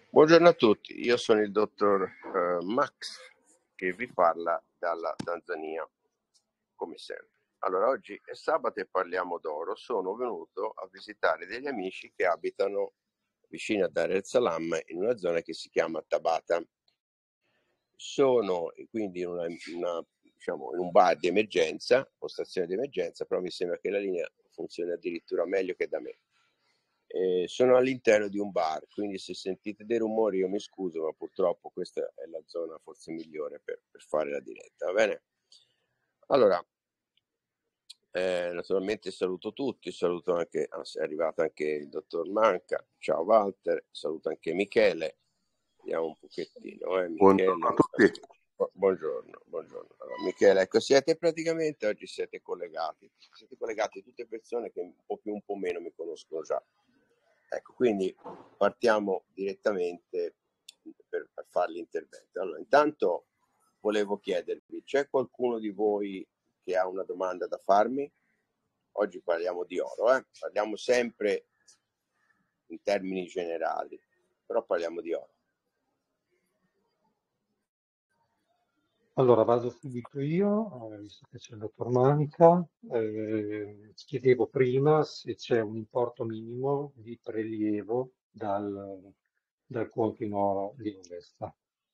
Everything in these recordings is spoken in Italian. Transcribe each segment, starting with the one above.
Buongiorno a tutti, io sono il dottor Max che vi parla dalla Tanzania, come sempre. Allora, oggi è sabato e parliamo d'oro. Sono venuto a visitare degli amici che abitano vicino a Dar es Salaam, in una zona che si chiama Tabata. Sono quindi diciamo, in un bar di emergenza, postazione di emergenza, però mi sembra che la linea funzioni addirittura meglio che da me. Sono all'interno di un bar, quindi se sentite dei rumori io mi scuso, ma purtroppo questa è la zona forse migliore per fare la diretta, va bene? Allora, naturalmente saluto tutti, saluto anche, è arrivato anche il dottor Manca, ciao Walter, saluto anche Michele, vediamo un pochettino, Michele. Buongiorno a tutti. Buongiorno. Allora, Michele, ecco, siete collegati tutte persone che un po' meno mi conoscono già. Ecco, quindi partiamo direttamente per fare l'intervento. Allora, intanto volevo chiedervi, c'è qualcuno di voi che ha una domanda da farmi? Oggi parliamo di oro, parliamo sempre in termini generali, però parliamo di oro. Allora vado subito io, visto che c'è il dottor Manica. Chiedevo prima se c'è un importo minimo di prelievo dal conto in oro di Investa.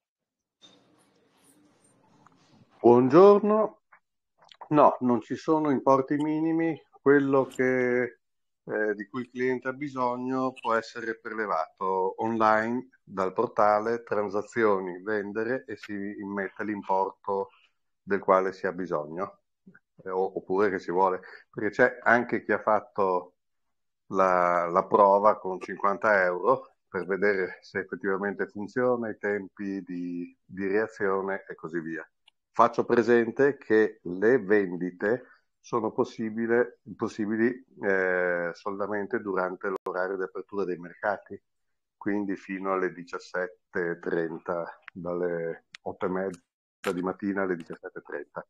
Buongiorno. No, non ci sono importi minimi. Quello di cui il cliente ha bisogno può essere prelevato online dal portale transazioni, vendere e si immette l'importo del quale si ha bisogno, oppure che si vuole. Perché c'è anche chi ha fatto la prova con 50 euro per vedere se effettivamente funziona, i tempi di reazione e così via. Faccio presente che le vendite sono possibili solamente durante l'orario di apertura dei mercati, quindi fino alle 17:30, dalle 8:30 di mattina alle 17:30.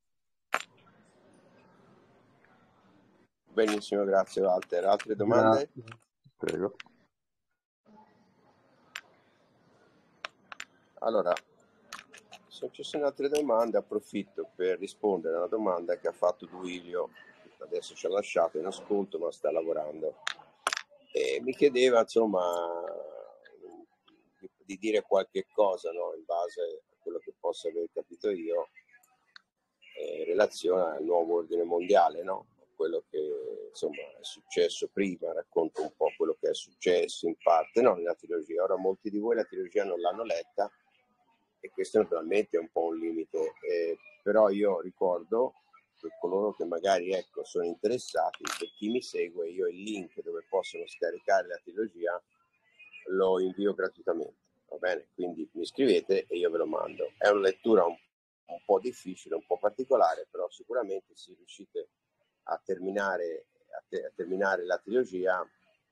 Benissimo, grazie Walter. Altre domande? Grazie. Prego. Allora, se ci sono altre domande, approfitto per rispondere a una domanda che ha fatto Duilio, adesso ci ha lasciato in ascolto, ma sta lavorando. E mi chiedeva, insomma, di dire qualche cosa, no, in base a quello che posso aver capito io, in relazione al nuovo ordine mondiale, no? Quello che insomma è successo prima, racconto un po' quello che è successo in parte, no, nella trilogia. Ora molti di voi la trilogia non l'hanno letta e questo naturalmente è un po' un limite, però io ricordo per coloro che magari ecco, sono interessati, per chi mi segue, io il link dove possono scaricare la trilogia lo invio gratuitamente, va bene? Quindi mi scrivete e io ve lo mando. È una lettura un po' difficile, un po' particolare, però sicuramente se riuscite a terminare la trilogia,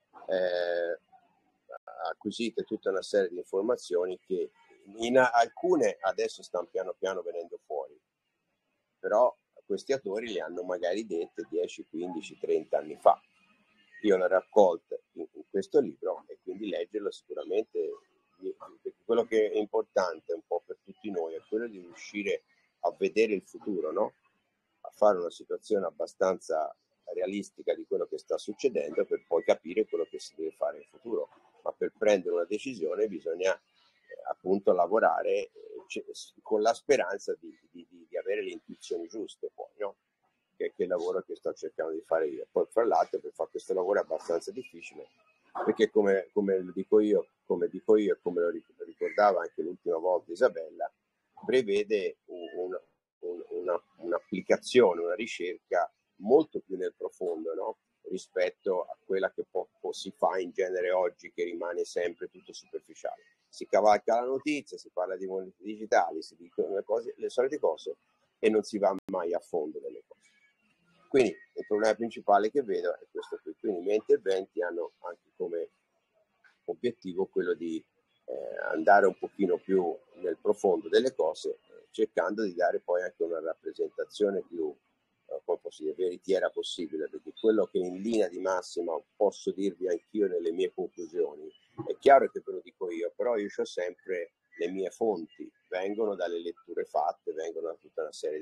acquisite tutta una serie di informazioni che in alcune adesso stanno piano piano venendo fuori, però questi autori le hanno magari dette 10, 15, 30 anni fa. Io le ho raccolte in questo libro e quindi leggerlo sicuramente, perché quello che è importante un po' per tutti noi è quello di riuscire a vedere il futuro, no? A fare una situazione abbastanza realistica di quello che sta succedendo per poi capire quello che si deve fare in futuro. Ma per prendere una decisione bisogna appunto lavorare con la speranza di avere le intuizioni giuste poi, no? Che è il lavoro che sto cercando di fare io. Poi fra l'altro per fare questo lavoro è abbastanza difficile, perché come dico io e come lo ricordava anche l'ultima volta Isabella, prevede un'applicazione, una ricerca molto più nel profondo, no? Rispetto a quella che si fa in genere oggi, che rimane sempre tutto superficiale. Si cavalca la notizia, si parla di monete digitali, si dicono le solite cose e non si va mai a fondo delle cose. Quindi il problema principale che vedo è questo qui. Quindi i miei interventi hanno anche come obiettivo quello di andare un pochino più nel profondo delle cose, cercando di dare poi anche una rappresentazione più come posso dire, veritiera possibile, perché quello che in linea di massima posso dirvi anch'io nelle mie conclusioni è chiaro che ve lo dico io, però io ho sempre le mie fonti, vengono dalle letture fatte, vengono da tutta una serie di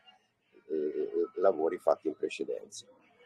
lavori fatti in precedenza.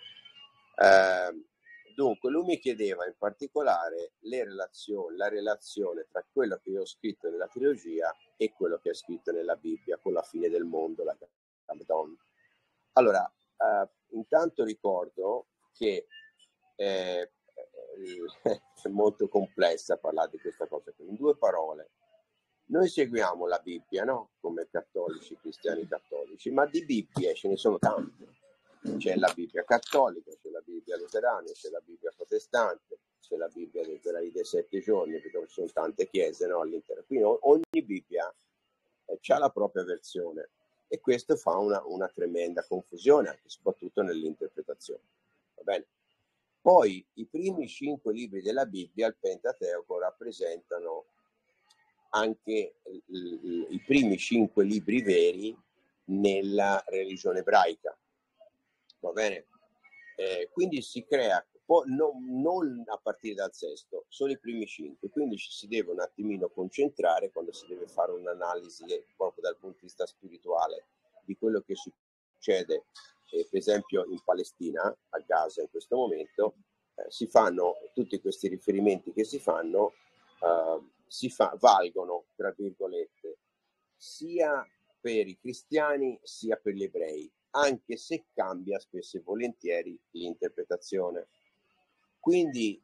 Dunque lui mi chiedeva in particolare la relazione tra quello che io ho scritto nella trilogia e quello che è scritto nella Bibbia con la fine del mondo, la Abaddon. Allora, intanto ricordo che è molto complessa parlare di questa cosa. In 2 parole, noi seguiamo la Bibbia, no? Come cattolici, cristiani cattolici, ma di Bibbie ce ne sono tante. C'è la Bibbia cattolica, c'è la Bibbia luterana, c'è la Bibbia protestante, c'è la Bibbia dei 7 giorni, perché ci sono tante chiese, no, all'interno. Quindi ogni Bibbia ha la propria versione e questo fa una tremenda confusione, anche soprattutto nell'interpretazione. Va bene? Poi i primi 5 libri della Bibbia, il Pentateuco, rappresentano anche i primi 5 libri veri nella religione ebraica. Va bene? Quindi si crea, non a partire dal sesto, sono i primi 5, quindi ci si deve un attimino concentrare quando si deve fare un'analisi proprio dal punto di vista spirituale di quello che succede, per esempio in Palestina, a Gaza in questo momento, si fanno tutti questi riferimenti che si fanno, valgono, tra virgolette, sia per i cristiani sia per gli ebrei, anche se cambia spesso e volentieri l'interpretazione. Quindi,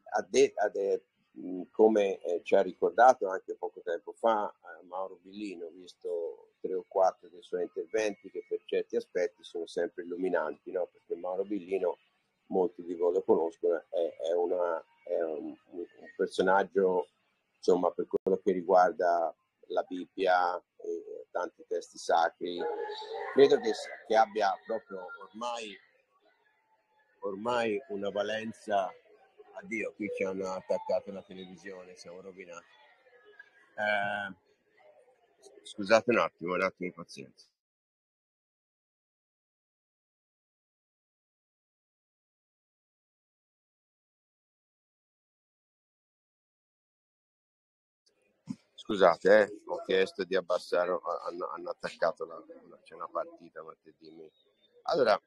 come ci ha ricordato anche poco tempo fa Mauro Billino, ho visto 3 o 4 dei suoi interventi che per certi aspetti sono sempre illuminanti, no? Perché Mauro Billino, molti di voi lo conoscono, è un personaggio, insomma, per quello che riguarda la Bibbia e tanti testi sacri, credo che abbia proprio ormai una valenza. Addio, qui ci hanno attaccato la televisione, siamo rovinati. Scusate un attimo di pazienza. Scusate, ho chiesto di abbassare, hanno attaccato c'è una partita martedì. Allora,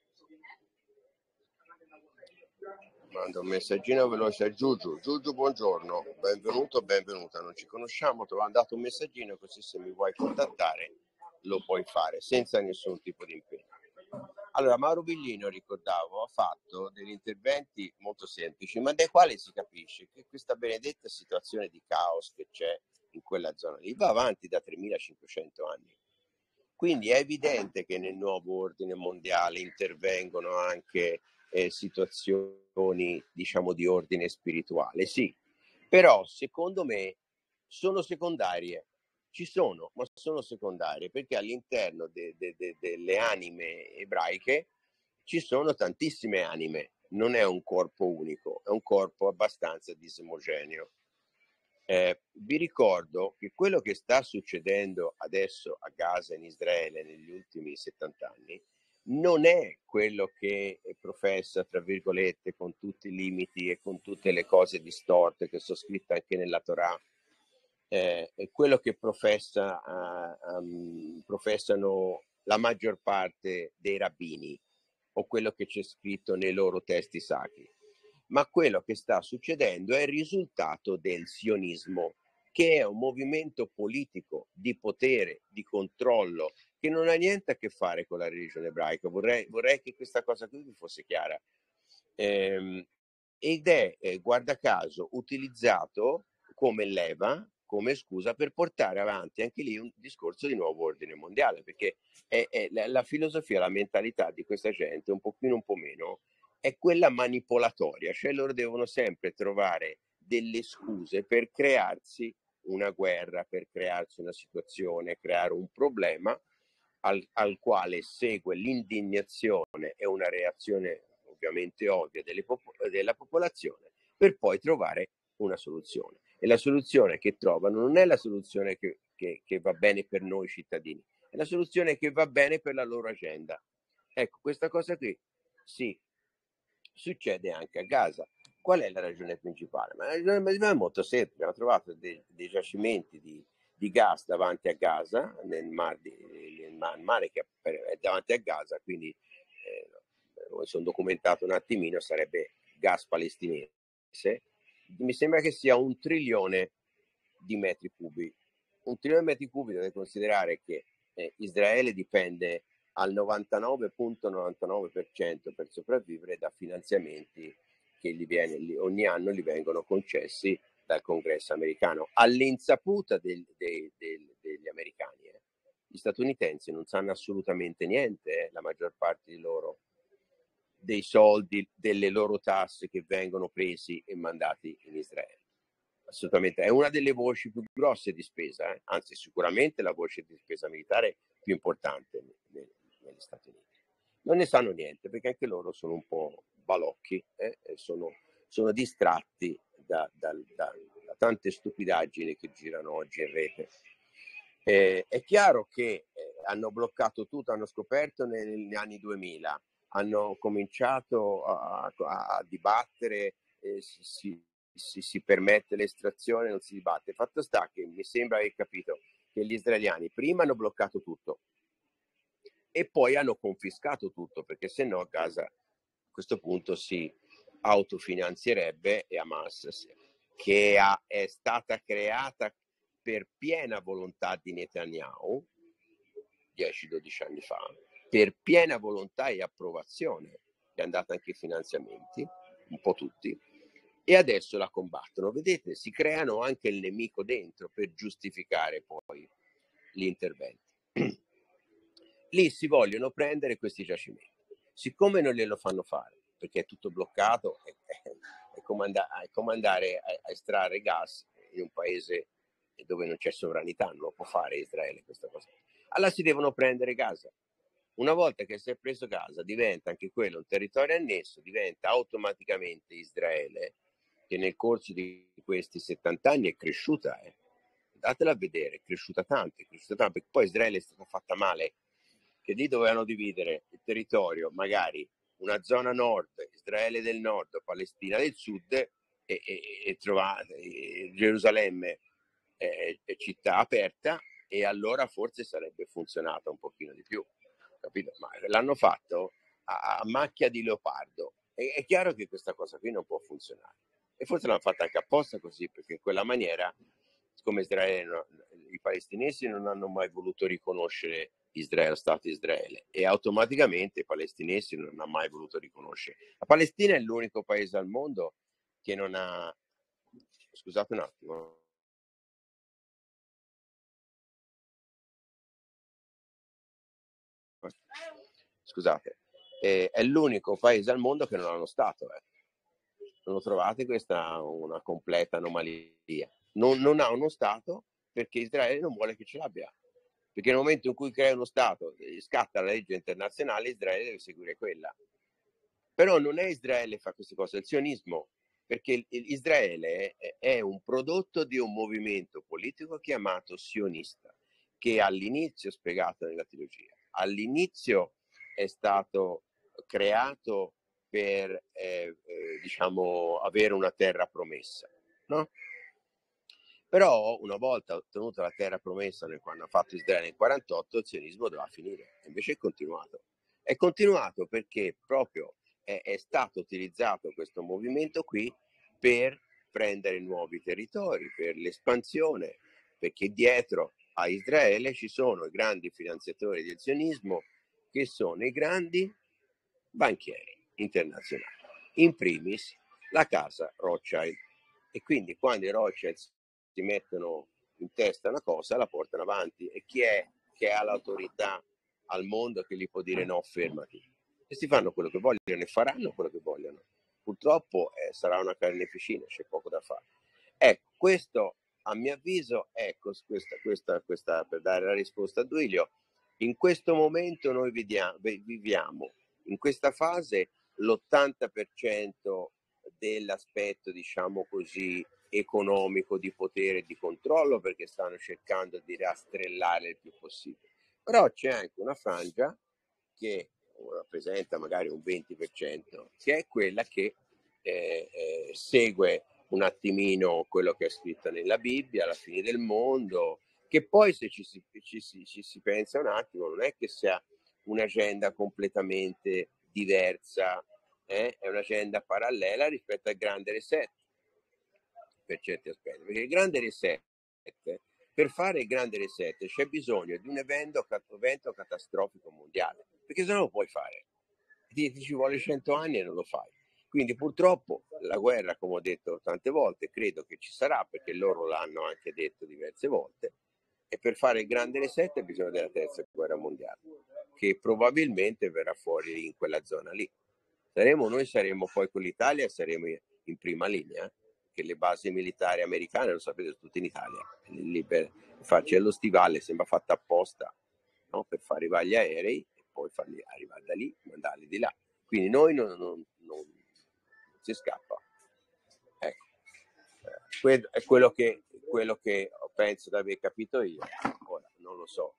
mando un messaggino veloce a Giugiu. Giugiu, buongiorno, benvenuta, non ci conosciamo, ti ho mandato un messaggino così se mi vuoi contattare lo puoi fare senza nessun tipo di impegno. Allora, Mauro Billino, ricordavo, ha fatto degli interventi molto semplici, ma dai quali si capisce che questa benedetta situazione di caos che c'è in quella zona lì va avanti da 3500 anni. Quindi è evidente che nel nuovo ordine mondiale intervengono anche situazioni, diciamo, di ordine spirituale, sì, però secondo me sono secondarie. Ci sono, ma sono secondarie perché all'interno delle anime ebraiche ci sono tantissime anime, non è un corpo unico, è un corpo abbastanza disomogeneo. Vi ricordo che quello che sta succedendo adesso a Gaza in Israele negli ultimi 70 anni non è quello che professa, tra virgolette, con tutti i limiti e con tutte le cose distorte che sono scritte anche nella Torah, è quello che professano la maggior parte dei rabbini o quello che c'è scritto nei loro testi sacri. Ma quello che sta succedendo è il risultato del sionismo, che è un movimento politico di potere, di controllo, che non ha niente a che fare con la religione ebraica. Vorrei che questa cosa qui vi fosse chiara. Ed è, guarda caso, utilizzato come leva, come scusa per portare avanti anche lì un discorso di nuovo ordine mondiale, perché è la filosofia, la mentalità di questa gente, un pochino un po' meno, è quella manipolatoria, cioè loro devono sempre trovare delle scuse per crearsi una guerra, per crearsi una situazione, creare un problema al quale segue l'indignazione e una reazione ovviamente ovvia della popolazione, per poi trovare una soluzione. E la soluzione che trovano non è la soluzione che va bene per noi cittadini, è la soluzione che va bene per la loro agenda. Ecco, questa cosa qui sì, succede anche a Gaza. Qual è la ragione principale? Ma la ragione principale è molto semplice: hanno trovato dei giacimenti di gas davanti a Gaza, nel mare che è davanti a Gaza, quindi mi sono documentato un attimino, sarebbe gas palestinese. Mi sembra che sia 1 trilione di metri cubi. 1 trilione di metri cubi, dovete considerare che Israele dipende al 99,99% per sopravvivere da finanziamenti che ogni anno gli vengono concessi dal Congresso americano, all'insaputa degli americani. Gli statunitensi non sanno assolutamente niente, la maggior parte di loro, dei soldi, delle loro tasse che vengono presi e mandati in Israele. Assolutamente, è una delle voci più grosse di spesa, anzi sicuramente la voce di spesa militare più importante negli Stati Uniti. Non ne sanno niente perché anche loro sono un po' balocchi, sono distratti da tante stupidaggini che girano oggi in rete. È chiaro che hanno bloccato tutto, hanno scoperto negli anni 2000, hanno cominciato a dibattere, si permette l'estrazione, non si dibatte. Fatto sta che mi sembra aver capito che gli israeliani prima hanno bloccato tutto e poi hanno confiscato tutto, perché se no Gaza a questo punto si autofinanzierebbe e Hamas, che è stata creata per piena volontà di Netanyahu 10-12 anni fa, per piena volontà e approvazione, è andata anche i finanziamenti, un po' tutti, e adesso la combattono. Vedete, si creano anche il nemico dentro per giustificare poi gli interventi. Lì si vogliono prendere questi giacimenti. Siccome non glielo fanno fare, perché è tutto bloccato, è come andare a estrarre gas in un paese dove non c'è sovranità, non lo può fare Israele questa cosa. Allora si devono prendere Gaza. Una volta che si è preso Gaza, diventa anche quello un territorio annesso, diventa automaticamente Israele, che nel corso di questi 70 anni è cresciuta. Andatela a vedere, è cresciuta tanto, perché poi Israele è stata fatta male, che lì dovevano dividere il territorio, magari una zona nord, Israele del nord, Palestina del sud, e trovate Gerusalemme città aperta, e allora forse sarebbe funzionata un pochino di più, capito? Ma l'hanno fatto a macchia di leopardo. È chiaro che questa cosa qui non può funzionare, e forse l'hanno fatta anche apposta così, perché in quella maniera, siccome Israele, i palestinesi non hanno mai voluto riconoscere Israele, Stato Israele, e automaticamente i palestinesi non hanno mai voluto riconoscere. La Palestina è l'unico paese al mondo che non ha... Scusate un attimo. Scusate, è l'unico paese al mondo che non ha uno Stato. Non lo trovate questa una completa anomalia? Non ha uno Stato perché Israele non vuole che ce l'abbia. Perché nel momento in cui crea uno Stato, scatta la legge internazionale, Israele deve seguire quella. Però non è Israele che fa queste cose, è il sionismo, perché Israele è un prodotto di un movimento politico chiamato sionista, che all'inizio, spiegato nella trilogia, all'inizio è stato creato per diciamo avere una terra promessa, no? Però una volta ottenuta la terra promessa, quando ha fatto Israele nel 48, il sionismo doveva finire, invece è continuato. È continuato perché proprio è stato utilizzato questo movimento qui per prendere nuovi territori, per l'espansione, perché dietro a Israele ci sono i grandi finanziatori del sionismo, che sono i grandi banchieri internazionali, in primis la casa Rothschild. E quindi quando i Rothschild si mettono in testa una cosa, la portano avanti. E chi è che ha l'autorità al mondo che gli può dire no, fermati? Questi fanno quello che vogliono e faranno quello che vogliono. Purtroppo sarà una carneficina, c'è poco da fare. Ecco, questo a mio avviso, ecco, questa per dare la risposta a Duilio, in questo momento noi viviamo in questa fase l'80% dell'aspetto, diciamo così, economico, di potere e di controllo, perché stanno cercando di rastrellare il più possibile. Però c'è anche una frangia che rappresenta magari un 20%, che è quella che segue un attimino quello che è scritto nella Bibbia, la fine del mondo, che poi se ci si pensa un attimo non è che sia un'agenda completamente diversa, è un'agenda parallela rispetto al grande reset per certi aspetti, perché il grande reset, per fare il grande reset c'è bisogno di un evento catastrofico mondiale, perché se no lo puoi fare, ti ci vuole 100 anni e non lo fai. Quindi purtroppo la guerra, come ho detto tante volte, credo che ci sarà, perché loro l'hanno anche detto diverse volte, e per fare il grande reset bisogna della terza guerra mondiale, che probabilmente verrà fuori in quella zona lì. Noi saremo poi con l'Italia, saremo in prima linea, che le basi militari americane, lo sapete, sono tutte in Italia, lì per farci lo stivale sembra fatta apposta, no? Per fare i vagli aerei e poi farli arrivare da lì, mandarli di là. Quindi noi non si scappa. Ecco. È quello che penso di aver capito io. Ora non lo so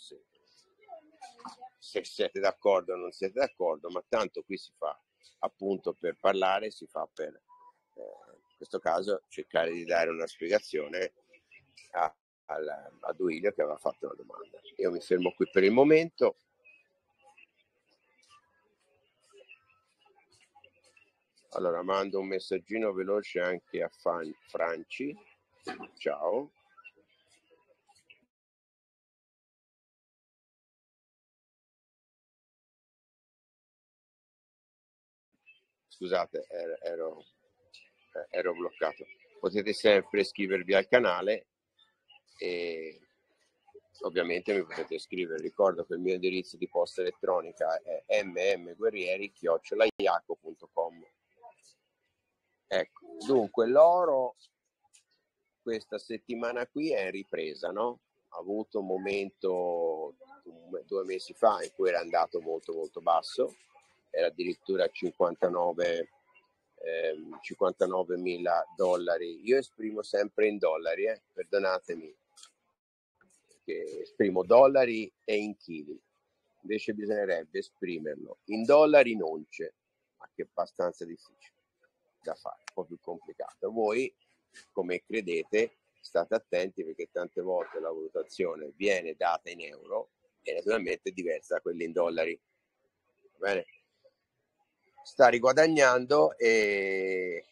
se siete d'accordo o non siete d'accordo, ma tanto qui si fa appunto per parlare, si fa per in questo caso cercare di dare una spiegazione a Duilio che aveva fatto una domanda. Io mi fermo qui per il momento. Allora mando un messaggino veloce anche a Franci. Ciao. Scusate, ero bloccato. Potete sempre iscrivervi al canale e ovviamente mi potete scrivere. Ricordo che il mio indirizzo di posta elettronica è mmguerrieri@yahoo.com. Ecco, dunque l'oro questa settimana qui è in ripresa, no? Ha avuto un momento 2 mesi fa in cui era andato molto molto basso, era addirittura a 59.000 dollari. Io esprimo sempre in dollari, perdonatemi, che esprimo dollari e in chili, invece bisognerebbe esprimerlo in dollari non c'è, ma che è abbastanza difficile da fare, un po' più complicato. Voi, come credete, state attenti perché tante volte la valutazione viene data in euro e naturalmente è diversa da quella in dollari. Va bene? Sta riguadagnando e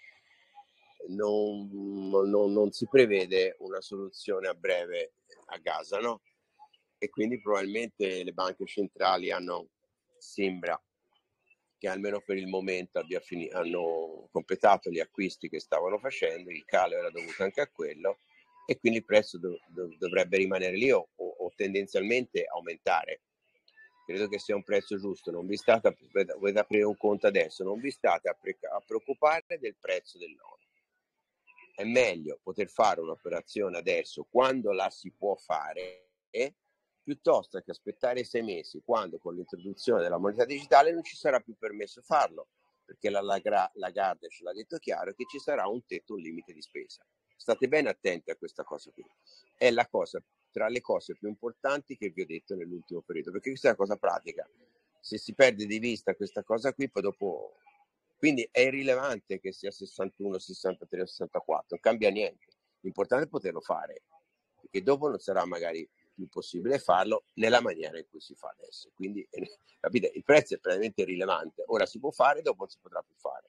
non si prevede una soluzione a breve a Gaza, no? E quindi probabilmente le banche centrali sembra che almeno per il momento hanno completato gli acquisti che stavano facendo, il calo era dovuto anche a quello e quindi il prezzo dovrebbe rimanere lì o tendenzialmente aumentare. Credo che sia un prezzo giusto, non vi state volete aprire un conto adesso, non vi state a preoccupare del prezzo dell'oro. È meglio poter fare un'operazione adesso quando la si può fare piuttosto che aspettare 6 mesi quando con l'introduzione della moneta digitale non ci sarà più permesso farlo, perché la Lagarde ce l'ha detto chiaro che ci sarà un tetto, un limite di spesa. State bene attenti a questa cosa qui. È la cosa tra le cose più importanti che vi ho detto nell'ultimo periodo, perché questa è una cosa pratica. Se si perde di vista questa cosa qui, poi dopo... Quindi è irrilevante che sia 61, 63 o 64, non cambia niente. L'importante è poterlo fare, perché dopo non sarà magari più possibile farlo nella maniera in cui si fa adesso. Quindi, capite, il prezzo è praticamente irrilevante. Ora si può fare, dopo non si potrà più fare.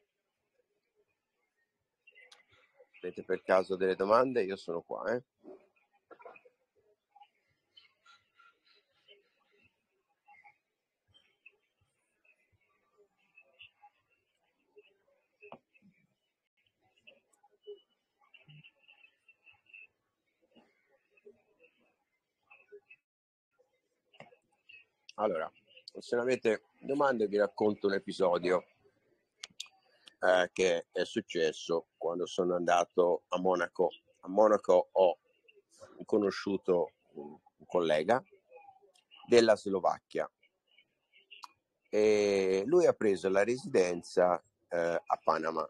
Avete per caso delle domande? Io sono qua, Allora, se non avete domande vi racconto un episodio che è successo quando sono andato a Monaco. A Monaco ho conosciuto un collega della Slovacchia e lui ha preso la residenza a Panama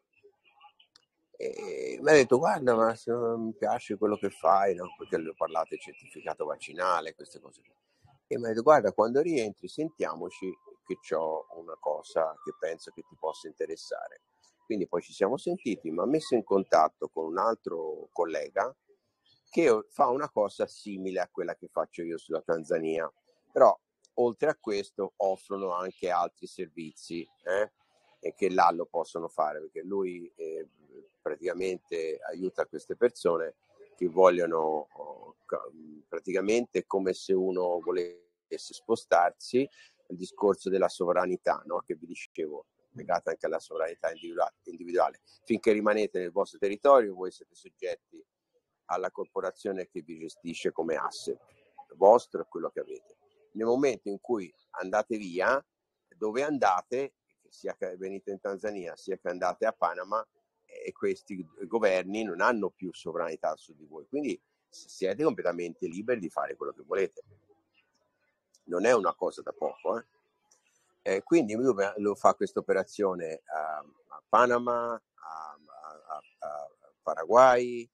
e mi ha detto guarda ma se non mi piace quello che fai, no? Perché lui ha parlato del certificato vaccinale, queste cose qui. E mi ha detto guarda quando rientri sentiamoci che ho una cosa che penso che ti possa interessare. Quindi poi ci siamo sentiti, mi ha messo in contatto con un altro collega che fa una cosa simile a quella che faccio io sulla Tanzania, però oltre a questo offrono anche altri servizi e che là lo possono fare, perché lui praticamente aiuta queste persone che vogliono praticamente come se uno volesse spostarsi, il discorso della sovranità, no? Che vi dicevo, legata anche alla sovranità individuale. Finché rimanete nel vostro territorio, voi siete soggetti alla corporazione che vi gestisce come asset vostro e quello che avete. Nel momento in cui andate via, dove andate, sia che venite in Tanzania sia che andate a Panama, e questi governi non hanno più sovranità su di voi, quindi siete completamente liberi di fare quello che volete. Non è una cosa da poco, quindi lui lo fa questa operazione a Panama, a Paraguay,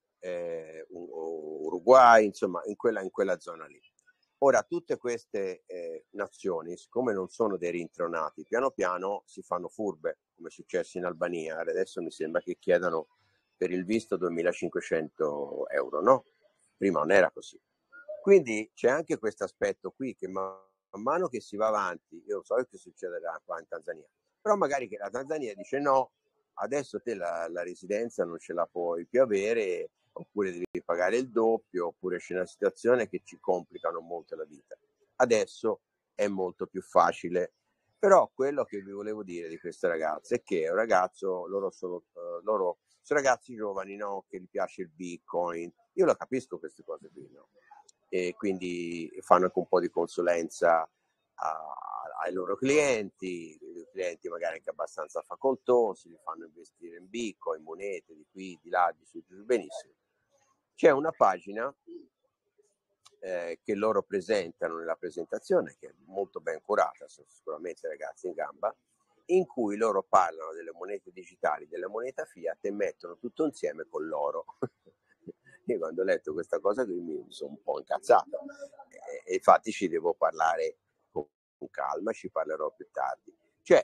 Uruguay, insomma in quella zona lì. Ora tutte queste nazioni, siccome non sono dei rintronati, piano piano si fanno furbe, come è successo in Albania. Adesso mi sembra che chiedano per il visto 2.500 euro, no? Prima non era così. Quindi c'è anche questo aspetto qui che man mano che si va avanti, io non so che succederà qua in Tanzania, però magari che la Tanzania dice no, adesso te la residenza non ce la puoi più avere, oppure devi pagare il doppio, oppure c'è una situazione che ci complicano molto la vita. Adesso è molto più facile. Però quello che vi volevo dire di questo ragazzo è che è un ragazzo, loro sono ragazzi giovani, no? Che gli piace il Bitcoin. Io lo capisco queste cose qui, no? E quindi fanno anche un po' di consulenza ai loro clienti, i clienti magari anche abbastanza facoltosi, li fanno investire in Bitcoin, monete di qui, di là, di su, benissimo. C'è una pagina che loro presentano nella presentazione, che è molto ben curata, sono sicuramente ragazzi in gamba, in cui loro parlano delle monete digitali, della moneta fiat e mettono tutto insieme con l'oro. Io quando ho letto questa cosa qui mi sono un po' incazzato e infatti ci devo parlare con calma, ci parlerò più tardi. Cioè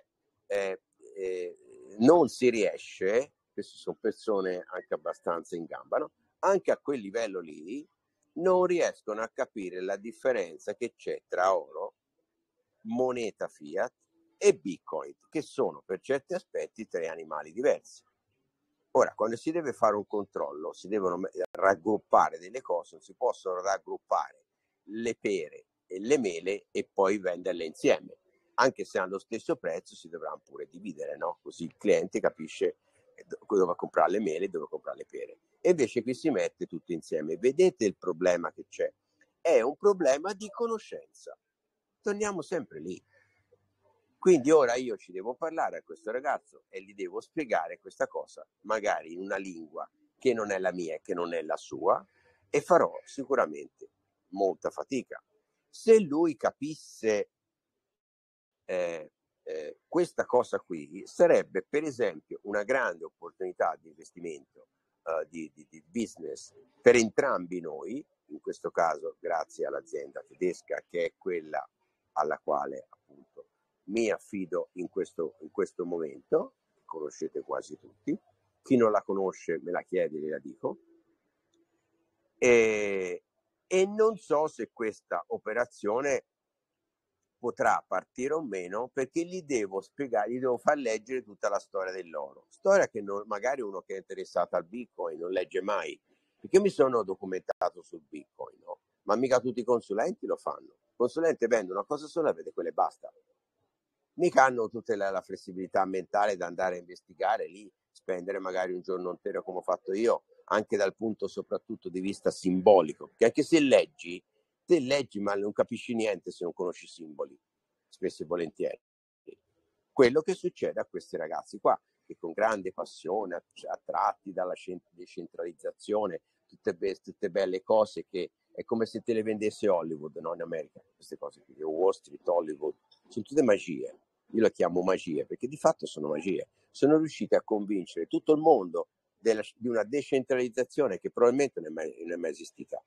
non si riesce, queste sono persone anche abbastanza in gamba, no? Anche a quel livello lì non riescono a capire la differenza che c'è tra oro, moneta fiat e Bitcoin, che sono per certi aspetti tre animali diversi. Ora, quando si deve fare un controllo, si devono raggruppare delle cose, non si possono raggruppare le pere e le mele e poi venderle insieme. Anche se hanno lo stesso prezzo, si dovranno pure dividere, no? Così il cliente capisce dove comprare le mele e dove comprare le pere. E invece qui si mette tutto insieme. Vedete il problema che c'è? È un problema di conoscenza. Torniamo sempre lì. Quindi ora io ci devo parlare a questo ragazzo e gli devo spiegare questa cosa, magari in una lingua che non è la mia e che non è la sua, e farò sicuramente molta fatica. Se lui capisse questa cosa qui, sarebbe per esempio una grande opportunità di investimento, di business per entrambi noi, in questo caso grazie all'azienda tedesca che è quella alla quale appunto mi affido in questo momento, conoscete quasi tutti, chi non la conosce me la chiede, gliela dico, e non so se questa operazione potrà partire o meno, perché gli devo spiegare, gli devo far leggere tutta la storia dell'oro, storia che magari uno che è interessato al Bitcoin non legge mai, perché io mi sono documentato sul Bitcoin, no? Ma mica tutti i consulenti lo fanno. Il consulente vende una cosa sola e vede quella e basta. Mica hanno tutta la flessibilità mentale da andare a investigare lì, spendere magari un giorno intero come ho fatto io, anche dal punto soprattutto di vista simbolico, che anche se leggi, te leggi ma non capisci niente se non conosci i simboli, spesso e volentieri. Quello che succede a questi ragazzi qua, che con grande passione, attratti dalla decentralizzazione, tutte belle cose che è come se te le vendesse Hollywood, no? In America, queste cose qui, Wall Street, Hollywood, sono tutte magie. Io le chiamo magie perché di fatto sono magie. Sono riusciti a convincere tutto il mondo di una decentralizzazione che probabilmente non è mai esistita.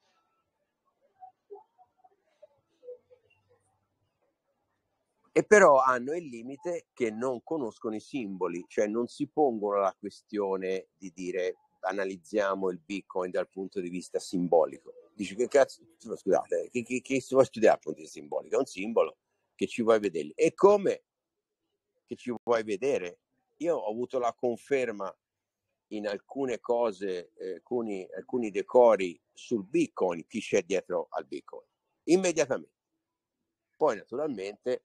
e però hanno il limite che non conoscono i simboli, cioè non si pongono la questione di dire analizziamo il Bitcoin dal punto di vista simbolico. Dici che cazzo, scusate, che si vuole studiare dal punto di vista simbolico? È un simbolo che ci vuoi vedere. E come che ci vuoi vedere? Io ho avuto la conferma in alcune cose, alcuni decori sul Bitcoin, chi c'è dietro al Bitcoin, immediatamente. Poi naturalmente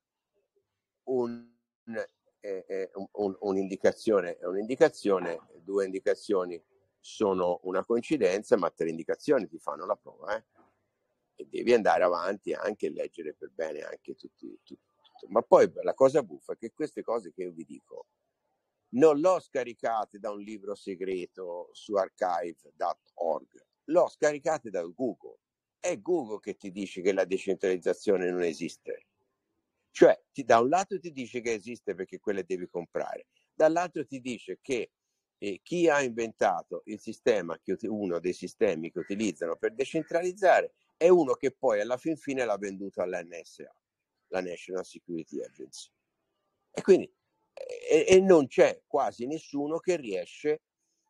un'indicazione è un'indicazione, due indicazioni sono una coincidenza, ma tre indicazioni ti fanno la prova, e devi andare avanti anche e leggere per bene anche tutto. Ma poi la cosa buffa è che queste cose che io vi dico non l'ho scaricate da un libro segreto su archive.org, l'ho scaricate da Google. È Google che ti dice che la decentralizzazione non esiste. Cioè, da un lato ti dice che esiste perché quelle devi comprare, dall'altro ti dice che chi ha inventato il sistema, uno dei sistemi che utilizzano per decentralizzare, è uno che poi alla fin fine l'ha venduto alla NSA, la National Security Agency. E quindi non c'è quasi nessuno che riesce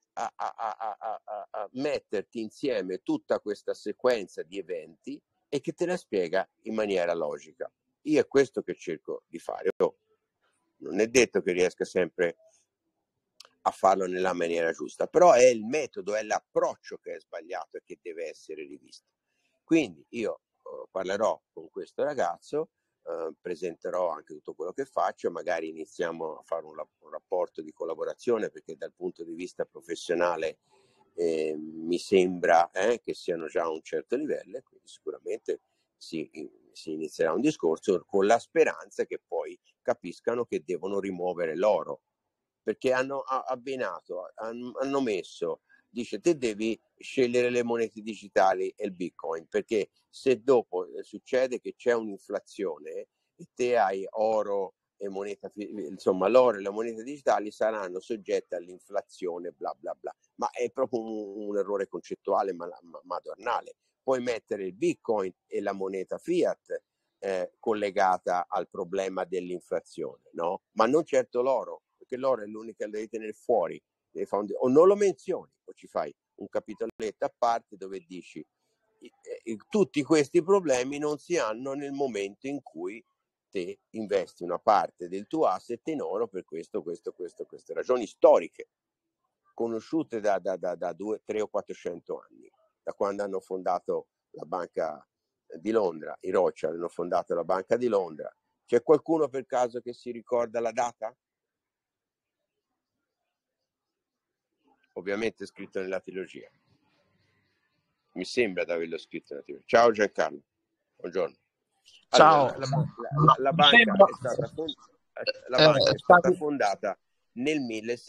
a metterti insieme tutta questa sequenza di eventi e che te la spiega in maniera logica. Io è questo che cerco di fare. Non è detto che riesca sempre a farlo nella maniera giusta, però è il metodo, è l'approccio che è sbagliato e che deve essere rivisto. Quindi io parlerò con questo ragazzo, presenterò anche tutto quello che faccio, magari iniziamo a fare un rapporto di collaborazione, perché dal punto di vista professionale mi sembra che siano già a un certo livello, quindi sicuramente si inizierà un discorso con la speranza che poi capiscano che devono rimuovere l'oro, perché hanno abbinato, hanno messo, dice te devi scegliere le monete digitali e il Bitcoin, perché se dopo succede che c'è un'inflazione e te hai oro e moneta, insomma l'oro e le monete digitali saranno soggette all'inflazione, bla bla bla, ma è proprio un errore concettuale madornale. Puoi mettere il Bitcoin e la moneta fiat collegata al problema dell'inflazione, no? Ma non certo l'oro, perché l'oro è l'unica che devi tenere fuori, o non lo menzioni, o ci fai un capitoletto a parte dove dici tutti questi problemi non si hanno nel momento in cui te investi una parte del tuo asset in oro per queste ragioni storiche, conosciute da 2, 3 o 400 anni, da quando hanno fondato la Banca di Londra, i Rothschild hanno fondato la Banca di Londra. C'è qualcuno per caso che si ricorda la data? Ovviamente è scritto nella trilogia. Mi sembra di averlo scritto nella trilogia. Ciao Giancarlo, buongiorno. Allora, la banca è stata fondata nel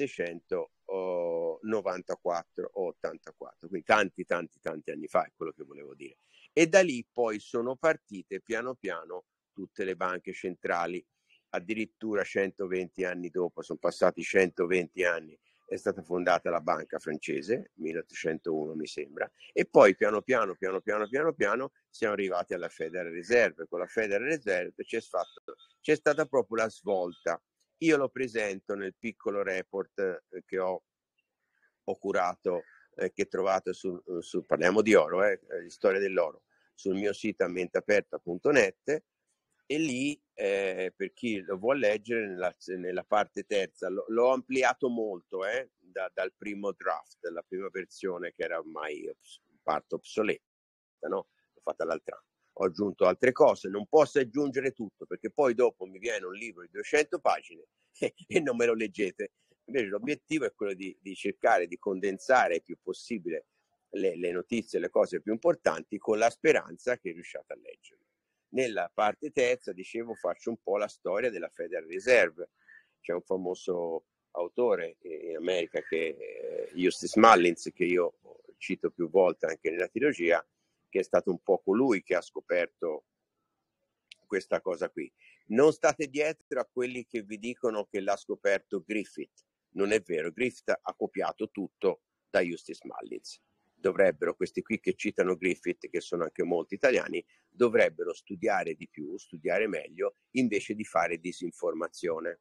1694 o 84, quindi tanti anni fa, è quello che volevo dire. E da lì poi sono partite piano piano tutte le banche centrali, addirittura 120 anni dopo, sono passati 120 anni, è stata fondata la banca francese, 1801 mi sembra, e poi piano piano siamo arrivati alla Federal Reserve. Con la Federal Reserve c'è stata proprio la svolta. Io lo presento nel piccolo report che ho curato, che trovate parliamo di oro, storia dell'oro, sul mio sito ambientaperta.net, e lì per chi lo vuol leggere nella parte terza l'ho ampliato molto dal primo draft, la prima versione che era ormai parte obsoleta, no? L'ho fatta l'altro anno. Ho aggiunto altre cose, non posso aggiungere tutto perché poi dopo mi viene un libro di 200 pagine e non me lo leggete. Invece l'obiettivo è quello di cercare di condensare il più possibile le notizie, le cose più importanti, con la speranza che riusciate a leggerle. Nella parte terza, dicevo, faccio un po' la storia della Federal Reserve. C'è un famoso autore in America che è Eustace Mullins, che io cito più volte anche nella trilogia, che è stato un po' colui che ha scoperto questa cosa qui. Non state dietro a quelli che vi dicono che l'ha scoperto Griffith. Non è vero, Griffith ha copiato tutto da Eustace Mullins. dovrebbero, questi qui che citano Griffith, che sono anche molti italiani, dovrebbero studiare di più, studiare meglio, invece di fare disinformazione.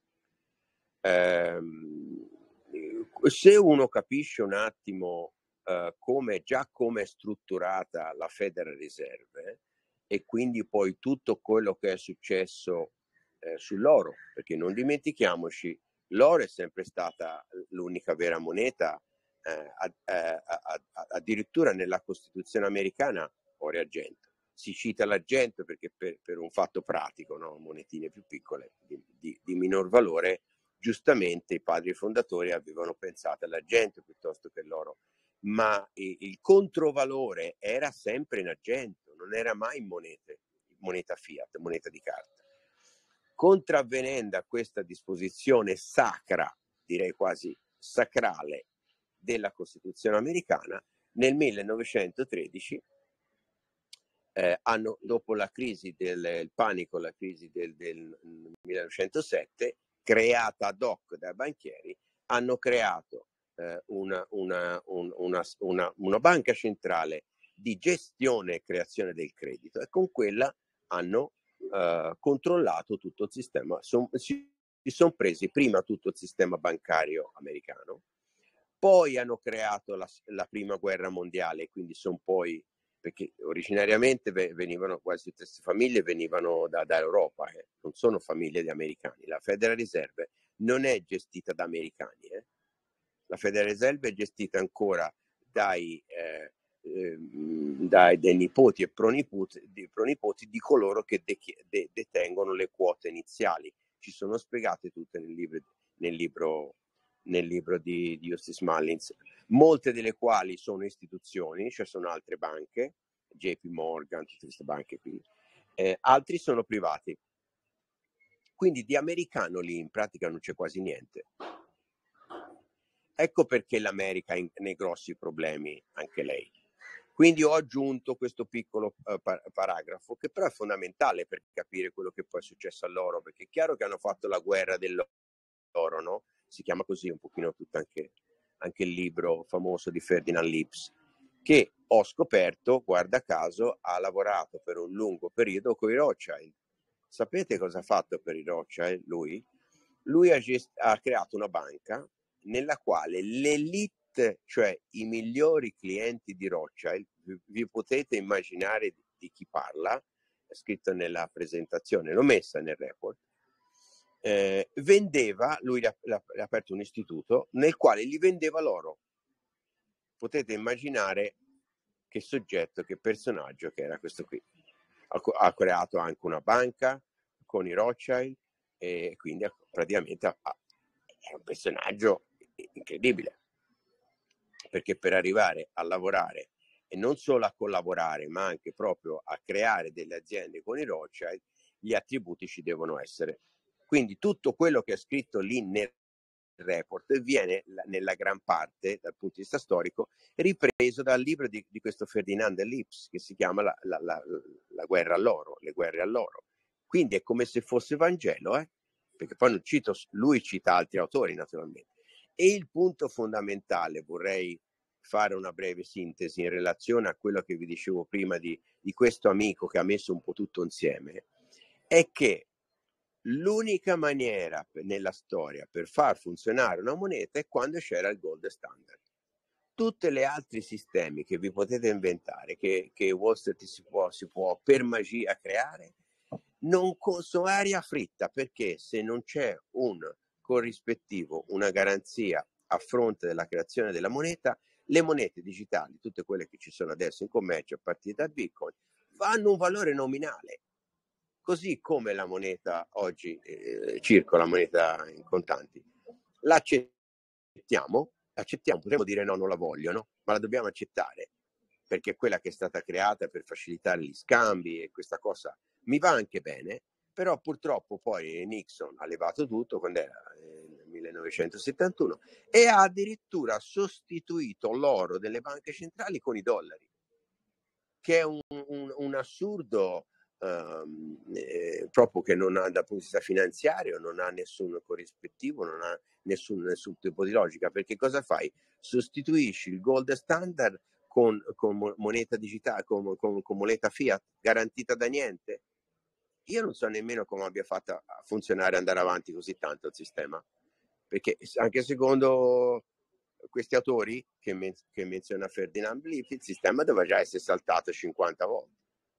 Se uno capisce un attimo come è strutturata la Federal Reserve e quindi poi tutto quello che è successo sull'oro, perché non dimentichiamoci, l'oro è sempre stata l'unica vera moneta, addirittura nella Costituzione americana oro e argento. Si cita l'argento perché per un fatto pratico, no? Monetine più piccole di minor valore, giustamente i padri fondatori avevano pensato all'argento piuttosto che all'oro, ma il controvalore era sempre in argento, non era mai in moneta fiat, moneta di carta. Contravvenendo a questa disposizione sacra, direi quasi sacrale, della Costituzione americana, nel 1913 dopo la crisi del panico, la crisi del 1907, creata ad hoc dai banchieri, hanno creato una banca centrale di gestione e creazione del credito, e con quella hanno controllato tutto il sistema. Si sono presi prima tutto il sistema bancario americano, poi hanno creato la prima guerra mondiale, quindi sono poi, perché originariamente venivano quasi tutte queste famiglie venivano da Europa, non sono famiglie di americani. La Federal Reserve non è gestita da americani, la Federal Reserve è gestita ancora dai nipoti e pronipoti di coloro che detengono le quote iniziali. Ci sono spiegate tutte nel libro di Eustace Mullins, molte delle quali sono istituzioni, cioè sono altre banche, JP Morgan, tutte queste banche qui, altri sono privati. Quindi di americano lì in pratica non c'è quasi niente. Ecco perché l'America ha nei grossi problemi anche lei. Quindi ho aggiunto questo piccolo paragrafo, che però è fondamentale per capire quello che poi è successo all'oro, perché è chiaro che hanno fatto la guerra dell'oro, no? Si chiama così un pochino tutto anche il libro famoso di Ferdinand Lips, che ho scoperto, guarda caso, ha lavorato per un lungo periodo con i Rothschild. Sapete cosa ha fatto per i Rothschild lui? Lui ha creato una banca nella quale l'elite, cioè i migliori clienti di Rothschild, vi potete immaginare di chi parla, è scritto nella presentazione, l'ho messa nel report, vendeva, lui ha aperto un istituto nel quale gli vendeva l'oro. Potete immaginare che soggetto, che personaggio che era questo qui. Ha creato anche una banca con i Rothschild e quindi praticamente è un personaggio incredibile, perché per arrivare a lavorare e non solo a collaborare ma anche proprio a creare delle aziende con i Rothschild, gli attributi ci devono essere. Quindi tutto quello che è scritto lì nel report viene nella gran parte, dal punto di vista storico, ripreso dal libro di questo Ferdinand Lips, che si chiama la guerra all'oro, le guerre all'oro. Quindi è come se fosse Vangelo, perché poi non cito, lui cita altri autori naturalmente. E il punto fondamentale, vorrei fare una breve sintesi in relazione a quello che vi dicevo prima di questo amico che ha messo un po' tutto insieme, è che l'unica maniera nella storia per far funzionare una moneta è quando c'era il gold standard. Tutti gli altri sistemi che vi potete inventare, che Wall Street si può per magia creare, non sono aria fritta, perché se non c'è un corrispettivo, una garanzia a fronte della creazione della moneta, le monete digitali, tutte quelle che ci sono adesso in commercio a partire da Bitcoin, hanno un valore nominale. Così come la moneta oggi circola, la moneta in contanti, l'accettiamo, potremmo dire no, non la voglio, no? Ma la dobbiamo accettare, perché è quella che è stata creata per facilitare gli scambi, e questa cosa mi va anche bene, però purtroppo poi Nixon ha levato tutto quando era nel 1971 e ha addirittura sostituito l'oro delle banche centrali con i dollari, che è un assurdo proprio, che non ha, dal punto di vista finanziario, non ha nessun corrispettivo, non ha nessun tipo di logica, perché cosa fai? Sostituisci il gold standard con moneta digitale, con moneta fiat garantita da niente. Io non so nemmeno come abbia fatto a funzionare, andare avanti così tanto il sistema, perché anche secondo questi autori che menziona Ferdinand Blip, il sistema doveva già essere saltato 50 volte.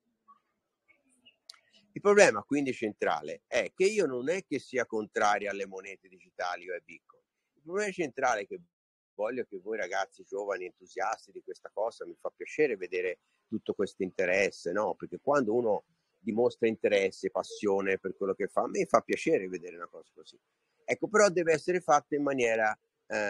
Il problema quindi centrale è che io non è che sia contrario alle monete digitali o ai Bitcoin. Il problema centrale è che voglio che voi ragazzi giovani entusiasti di questa cosa, mi fa piacere vedere tutto questo interesse, no? Perché quando uno dimostra interesse, passione per quello che fa, a me fa piacere vedere una cosa così. Ecco, però deve essere fatta in maniera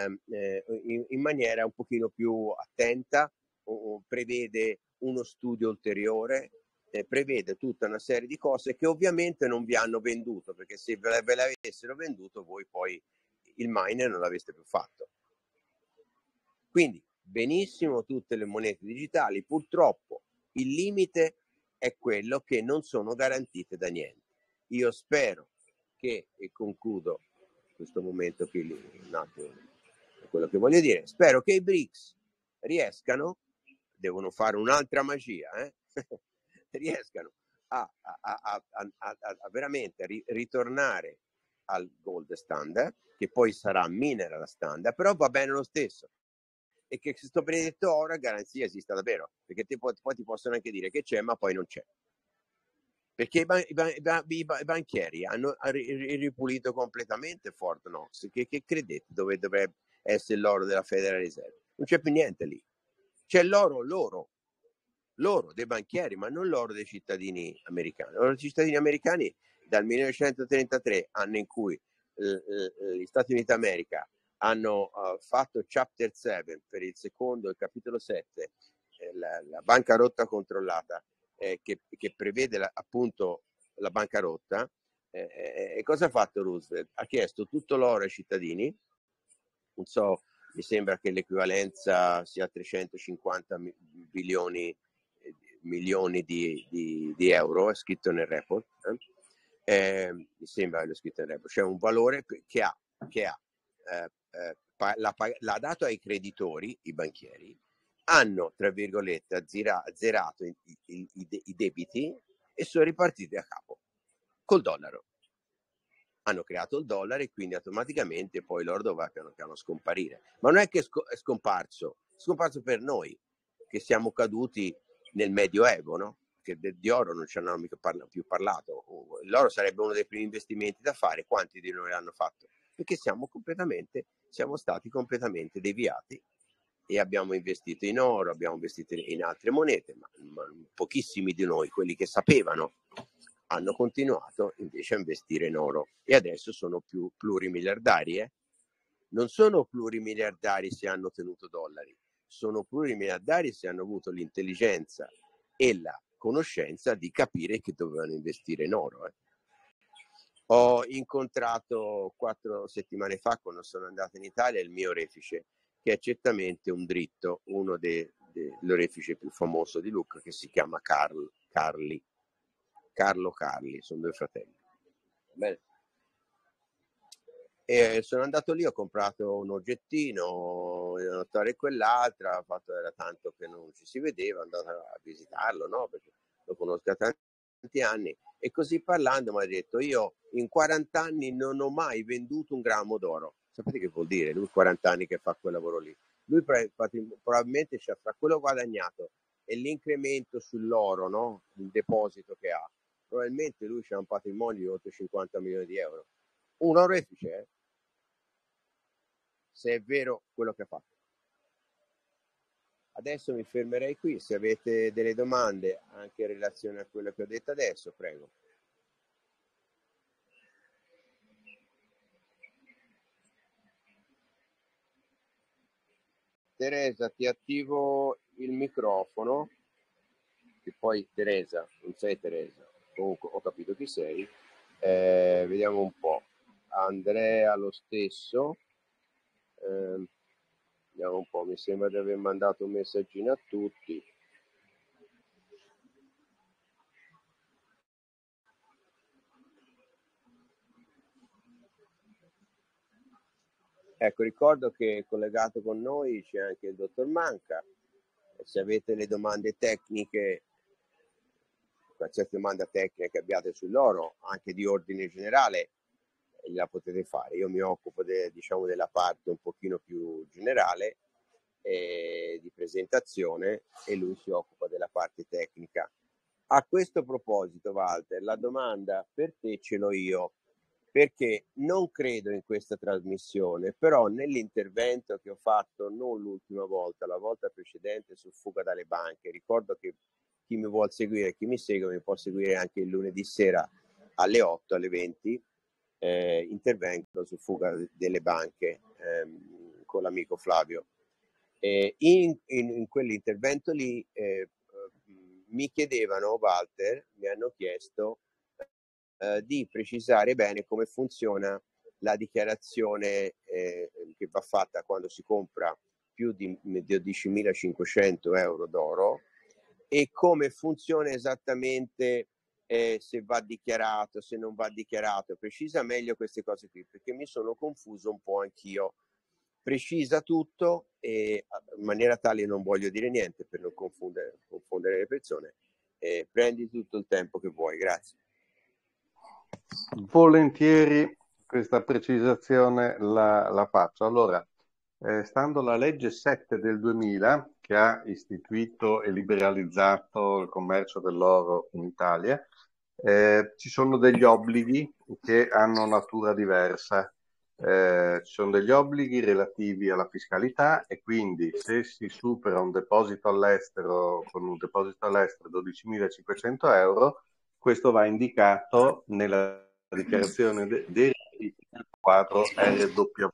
un pochino più attenta, prevede uno studio ulteriore, prevede tutta una serie di cose che ovviamente non vi hanno venduto, perché se ve l'avessero venduto voi poi il miner non l'aveste più fatto. Quindi benissimo tutte le monete digitali, purtroppo il limite è quello che non sono garantite da niente. Io spero che, e concludo questo momento qui un attimo, quello che voglio dire, spero che i BRICS riescano, devono fare un'altra magia, riescano a veramente ritornare al gold standard, che poi sarà mineral standard, però va bene lo stesso, e che questo benedetto oro a garanzia esista davvero, perché poi ti possono anche dire che c'è ma poi non c'è, perché i banchieri hanno ripulito completamente Fort Knox. Che credete dove dovrebbe essere l'oro della Federal Reserve? Non c'è più niente lì, c'è l'oro dei banchieri, ma non l'oro dei cittadini americani. L'oro dei cittadini americani dal 1933, anno in cui gli Stati Uniti d'America hanno fatto Chapter 7 per il secondo, il capitolo 7, la bancarotta controllata, che prevede appunto la bancarotta. E cosa ha fatto Roosevelt? Ha chiesto tutto l'oro ai cittadini, non so, mi sembra che l'equivalenza sia 350 milioni di euro, è scritto nel report, mi sembra che è scritto nel report, cioè un valore che l'ha dato ai creditori, i banchieri, hanno, tra virgolette, azzerato i debiti e sono ripartiti a capo col dollaro. Hanno creato il dollaro e quindi automaticamente poi l'oro doveva piano piano scomparire. Ma non è che è scomparso per noi, che siamo caduti nel Medioevo, no? Che di oro non ci hanno mica più parlato. L'oro sarebbe uno dei primi investimenti da fare. Quanti di noi l'hanno fatto? Perché siamo stati completamente deviati e abbiamo investito in oro, abbiamo investito in altre monete, ma pochissimi di noi, quelli che sapevano, hanno continuato invece a investire in oro e adesso sono più plurimiliardari. Non sono plurimiliardari se hanno tenuto dollari, sono plurimiliardari se hanno avuto l'intelligenza e la conoscenza di capire che dovevano investire in oro. Ho incontrato 4 settimane fa, quando sono andato in Italia, il mio orefice, che è certamente un dritto, uno dell'orefice più famoso di Lucca, che si chiama Carlo Carli, sono 2 fratelli. Bene. E sono andato lì, ho comprato un oggettino, una notare quell'altra, era tanto che non ci si vedeva, andato a visitarlo, no? Perché lo conosco da tanti anni, e così parlando mi ha detto: io in 40 anni non ho mai venduto un grammo d'oro. Sapete che vuol dire? Lui 40 anni che fa quel lavoro lì. Lui probabilmente c'ha fra quello guadagnato e l'incremento sull'oro, no? Il deposito che ha. Probabilmente lui c'ha un patrimonio di oltre 50 milioni di euro. Un orefice, se è vero quello che ha fatto. Adesso mi fermerei qui, se avete delle domande anche in relazione a quello che ho detto adesso, prego. Teresa, ti attivo il microfono, che poi Teresa, non sei Teresa, comunque ho capito chi sei. Vediamo un po'. Andrea lo stesso. Vediamo un po', mi sembra di aver mandato un messaggino a tutti. Ecco, ricordo che collegato con noi c'è anche il dottor Manca, Se avete le domande tecniche, qualsiasi domanda tecnica che abbiate sull'oro, anche di ordine generale, la potete fare. Io mi occupo diciamo della parte un pochino più generale di presentazione, e lui si occupa della parte tecnica. A questo proposito, Walter, la domanda per te ce l'ho io, perché non credo in questa trasmissione, però nell'intervento che ho fatto, non l'ultima volta, la volta precedente su fuga dalle banche, ricordo che chi mi vuol seguire, chi mi segue, mi può seguire anche il lunedì sera alle 8, alle 20, intervengo su fuga delle banche con l'amico Flavio. In quell'intervento lì mi chiedevano, Walter, mi hanno chiesto di precisare bene come funziona la dichiarazione che va fatta quando si compra più di 12.500 euro d'oro, e come funziona esattamente, se va dichiarato, se non va dichiarato. Precisa meglio queste cose qui, perché mi sono confuso un po' anch'io. Precisa tutto, e in maniera tale non voglio dire niente per non confondere le persone. Prendi tutto il tempo che vuoi, grazie. Volentieri questa precisazione la faccio. Allora, stando la legge 7 del 2000, che ha istituito e liberalizzato il commercio dell'oro in Italia, ci sono degli obblighi che hanno natura diversa. Ci sono degli obblighi relativi alla fiscalità, e quindi se si supera un deposito all'estero, con un deposito all'estero 12.500 euro, questo va indicato nella dichiarazione dei redditi nel quadro RW,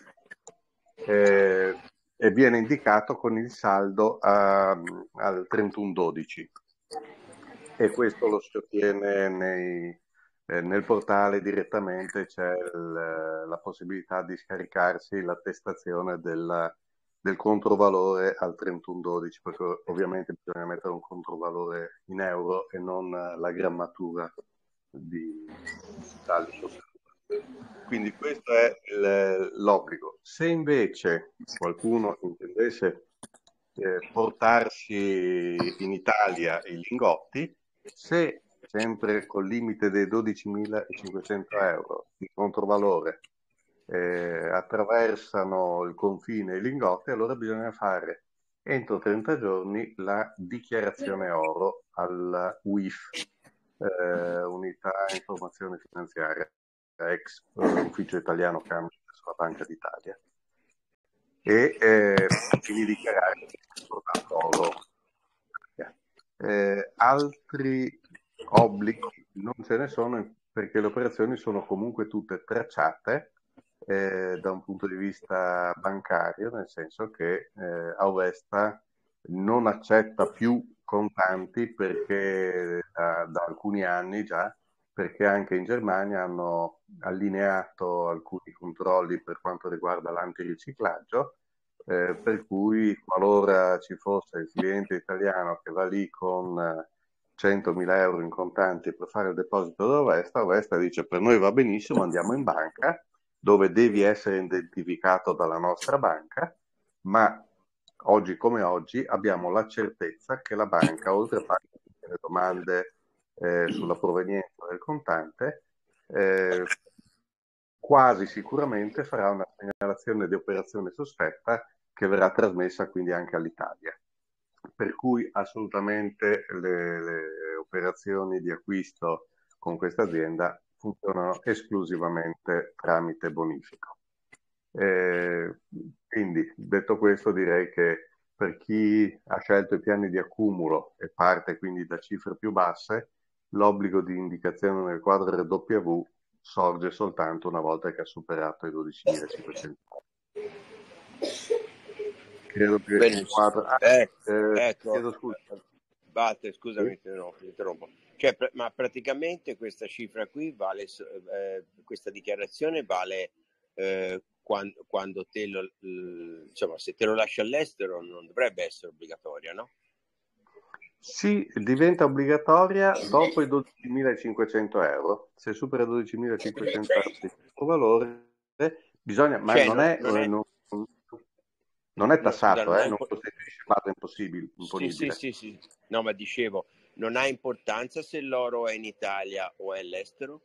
e viene indicato con il saldo al 31/12, e questo lo si ottiene nel portale direttamente. C'è la possibilità di scaricarsi l'attestazione del controvalore al 31/12, perché ovviamente bisogna mettere un controvalore in euro e non la grammatura di tali sostanze. Quindi questo è l'obbligo. Se invece qualcuno intendesse portarsi in Italia i lingotti, se sempre col limite dei 12.500 euro di controvalore attraversano il confine i lingotti, allora bisogna fare entro 30 giorni la dichiarazione oro al UIF, Unità Informazione Finanziaria, ex Ufficio Italiano Cambio sulla Banca d'Italia, e quindi dichiarare che si è portato oro. Altri obblighi non ce ne sono, perché le operazioni sono comunque tutte tracciate da un punto di vista bancario, nel senso che Auvesta non accetta più contanti, perché da alcuni anni già, perché anche in Germania hanno allineato alcuni controlli per quanto riguarda l'antiriciclaggio, per cui qualora ci fosse il cliente italiano che va lì con 100.000 euro in contanti per fare il deposito Auvesta dice: per noi va benissimo, andiamo in banca, dove devi essere identificato dalla nostra banca, ma oggi come oggi abbiamo la certezza che la banca, oltre a fare tutte le domande sulla provenienza del contante, quasi sicuramente farà una segnalazione di operazione sospetta che verrà trasmessa quindi anche all'Italia. Per cui assolutamente le operazioni di acquisto con questa azienda funzionano esclusivamente tramite bonifico. Quindi, detto questo, direi che per chi ha scelto i piani di accumulo e parte quindi da cifre più basse, l'obbligo di indicazione nel quadro RW sorge soltanto una volta che ha superato i 12.500 euro. Credo che il quadro... ecco, chiedo scusa. Walter, scusami, Sì? ti interrompo. Cioè, ma praticamente questa cifra qui vale, questa dichiarazione vale quando te lo, insomma, se te lo lasci all'estero non dovrebbe essere obbligatoria, no? Sì, diventa obbligatoria dopo i 12.500 euro. Se supera 12.500 euro di questo valore, bisogna, ma Cioè, non è tassato, scusa, non firmata Sì, imponibile. sì. No, ma dicevo, non ha importanza se l'oro è in Italia o è all'estero?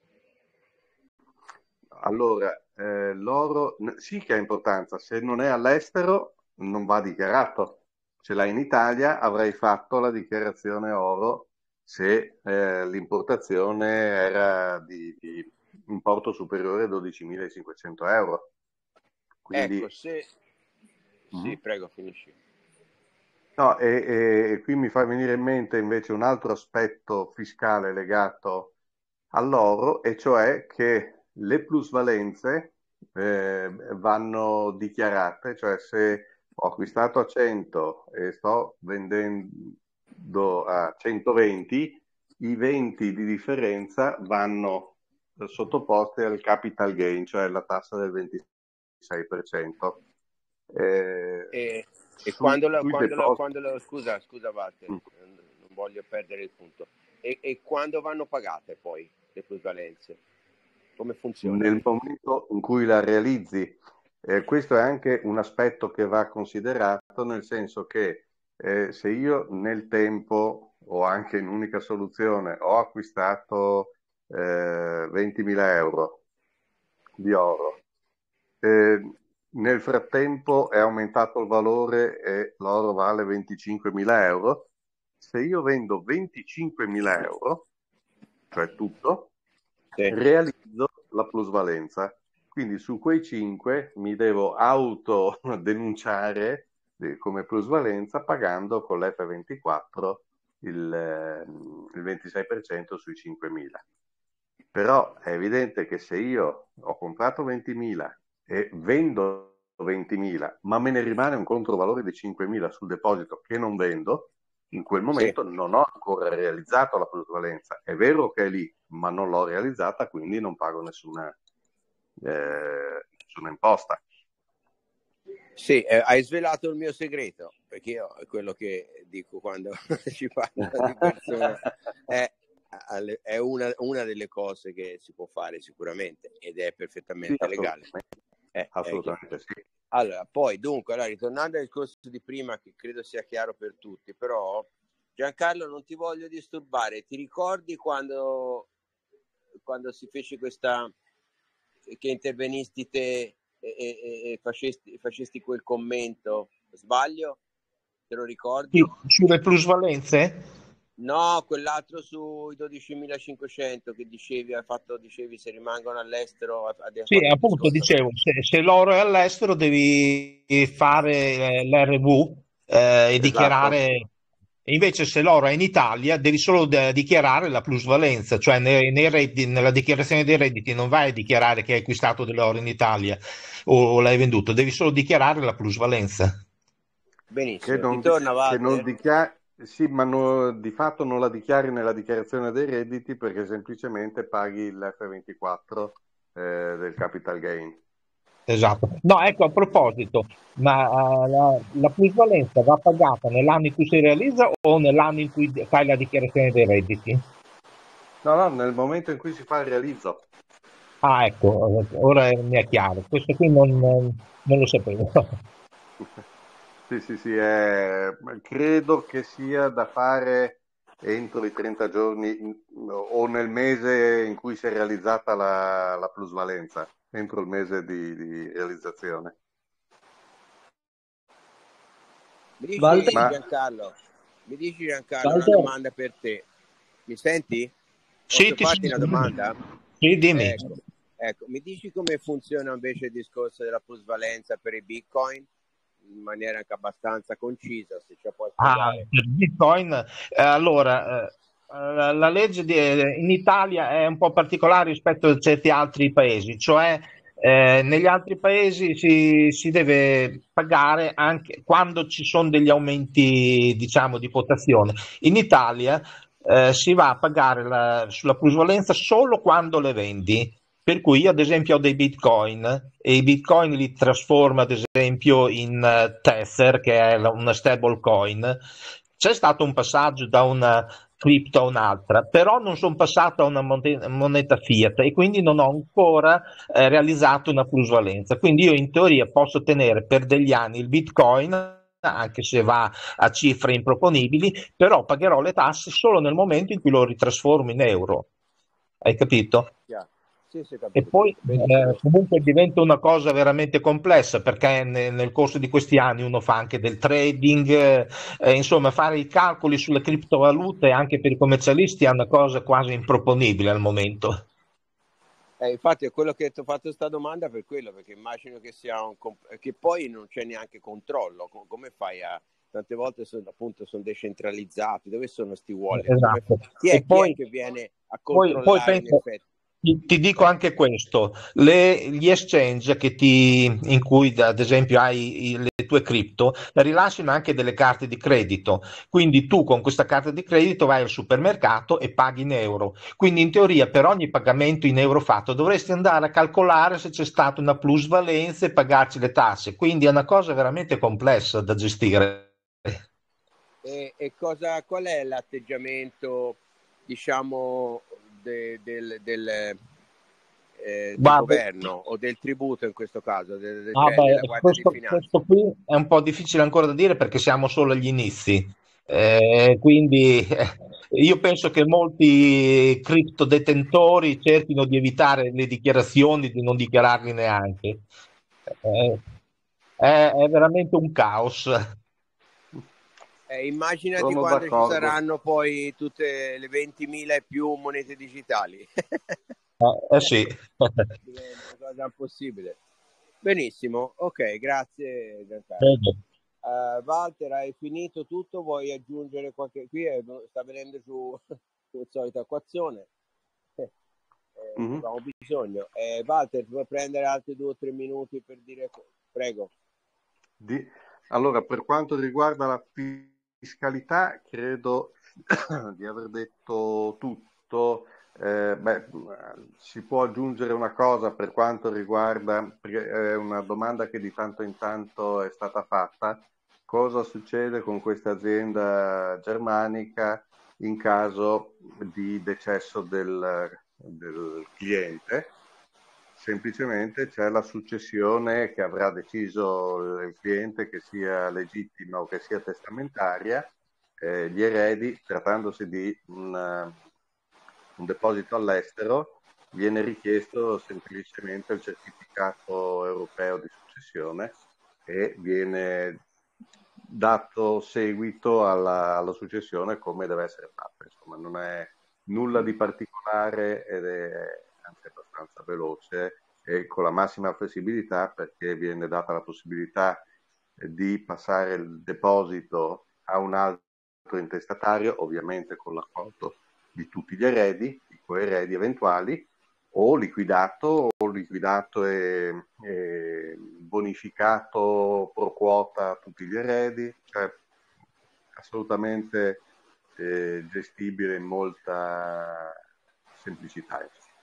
Allora, l'oro sì che ha importanza, se non è all'estero non va dichiarato. Ce l'hai in Italia, avrai fatto la dichiarazione oro se l'importazione era di importo superiore a 12.500 euro. Ecco, Quindi, se... Sì, mhm. prego, finisci. No, e qui mi fa venire in mente invece un altro aspetto fiscale legato all'oro, e cioè che le plusvalenze vanno dichiarate, cioè se ho acquistato a 100 e sto vendendo a 120, i 20 di differenza vanno sottoposti al capital gain, cioè la tassa del 26%. E Sui depositi. scusa, Walter, non voglio perdere il punto. E quando vanno pagate poi le plusvalenze? Come funziona? Nel momento in cui la realizzi. Questo è anche un aspetto che va considerato, nel senso che se io nel tempo o anche in unica soluzione ho acquistato 20.000 euro di oro, nel frattempo è aumentato il valore e l'oro vale 25.000 euro, se io vendo 25.000 euro, cioè tutto, Sì. realizzo la plusvalenza. Quindi su quei 5 mi devo autodenunciare come plusvalenza pagando con l'F24 il 26% sui 5.000. Però è evidente che se io ho comprato 20.000 e vendo 20.000, ma me ne rimane un controvalore di 5.000 sul deposito che non vendo, in quel Sì. momento non ho ancora realizzato la plusvalenza. È vero che è lì, ma non l'ho realizzata, quindi non pago nessuna imposta. Sì, hai svelato il mio segreto, perché io è quello che dico quando ci parlo di persone. È una delle cose che si può fare sicuramente ed è Sì, perfettamente legale. assolutamente sì. Allora, poi dunque, ritornando al discorso di prima, che credo sia chiaro per tutti, però Giancarlo, non ti voglio disturbare, ti ricordi quando si fece questa, che intervenisti te e facesti quel commento? Sbaglio? Te lo ricordi? Sulle plusvalenze? No, quell'altro sui 12.500 che dicevi se rimangono all'estro, abbiamo Sì, fatto il appunto discorso. dicevo, se l'oro è all'estero devi fare l'RV e Esatto. dichiarare, e invece se l'oro è in Italia devi solo dichiarare la plusvalenza, cioè nella dichiarazione dei redditi non vai a dichiarare che hai acquistato dell'oro in Italia o l'hai venduto, devi solo dichiarare la plusvalenza. Benissimo, ti torna Che non Walter? dichiari, sì, ma di fatto non la dichiari nella dichiarazione dei redditi perché semplicemente paghi l'F24 del capital gain. Esatto. No, ecco, a proposito, ma la plusvalenza va pagata nell'anno in cui si realizza o nell'anno in cui fai la dichiarazione dei redditi? No, nel momento in cui si fa il realizzo. Ah, ecco, ora mi è chiaro. Questo qui non lo sapevo. Sì, credo che sia da fare entro i 30 giorni o nel mese in cui si è realizzata la plusvalenza, entro il mese di realizzazione. Mi dici Walter? Giancarlo, una Walter? domanda per te. Mi senti? Sì, Posso ti farti una sento. domanda? Sì, dimmi. Ecco, mi dici come funziona invece il discorso della plusvalenza per i Bitcoin? In maniera anche abbastanza concisa, se ce la puoi spiegare. Per Bitcoin, allora, la legge in Italia è un po' particolare rispetto a certi altri paesi, cioè negli altri paesi si deve pagare anche quando ci sono degli aumenti, diciamo, di quotazione. In Italia si va a pagare sulla plusvalenza solo quando le vendi. Per cui io ad esempio ho dei bitcoin e i bitcoin li trasformo ad esempio in Tether, che è una stable coin. C'è stato un passaggio da una cripto a un'altra, però non sono passato a una moneta fiat e quindi non ho ancora realizzato una plusvalenza. Quindi io in teoria posso tenere per degli anni il bitcoin anche se va a cifre improponibili, però pagherò le tasse solo nel momento in cui lo ritrasformo in euro. Hai capito? Chiaro. Sì, sì, ho E capito poi tutto. Benissimo. comunque diventa una cosa veramente complessa perché nel corso di questi anni uno fa anche del trading, insomma fare i calcoli sulle criptovalute anche per i commercialisti è una cosa quasi improponibile al momento. Infatti è quello che ti ho fatto questa domanda per quello, perché immagino che sia che poi non c'è neanche controllo. Come fai a... Tante volte appunto sono decentralizzati, dove sono sti wallet? Esatto. Chi E è poi, che viene a poi controllare in penso, effetti? ti dico anche questo, gli exchange in cui ad esempio hai le tue cripto, rilasciano anche delle carte di credito, quindi tu con questa carta di credito vai al supermercato e paghi in euro, quindi in teoria per ogni pagamento in euro fatto dovresti andare a calcolare se c'è stata una plusvalenza e pagarci le tasse, quindi è una cosa veramente complessa da gestire. Qual è l'atteggiamento, diciamo, del Guarda, governo o del tributo in questo caso, ah cioè beh, della Guardia di Finanza? questo qui è un po' difficile ancora da dire perché siamo solo agli inizi. Quindi io penso che molti criptodetentori cerchino di evitare le dichiarazioni, di non dichiararli neanche. È veramente un caos. Immaginati Sono quando ci d'accordo. saranno poi tutte le 20.000 e più monete digitali. Sì. Diventa una cosa impossibile. Benissimo, ok, grazie Giancarlo. Bene. Walter, hai finito tutto? Vuoi aggiungere qualche... Qui sta venendo su la solita acquazione. Mhm. Abbiamo bisogno. Walter, vuoi prendere altri 2 o 3 minuti per dire... Prego. Allora, per quanto riguarda la fiscalità, credo di aver detto tutto. Si può aggiungere una cosa per quanto riguarda, perché è una domanda che di tanto in tanto è stata fatta: cosa succede con questa azienda germanica in caso di decesso del cliente? Semplicemente c'è la successione che avrà deciso il cliente, che sia legittima o che sia testamentaria. Gli eredi, trattandosi di un deposito all'estero, viene richiesto semplicemente il certificato europeo di successione e viene dato seguito alla successione come deve essere fatta. Insomma, non è nulla di particolare ed è anzi abbastanza veloce e con la massima flessibilità, perché viene data la possibilità di passare il deposito a un altro intestatario, ovviamente con l'accordo di tutti gli eredi, i coeredi eventuali, o liquidato e bonificato pro quota a tutti gli eredi, cioè assolutamente gestibile in molta semplicità.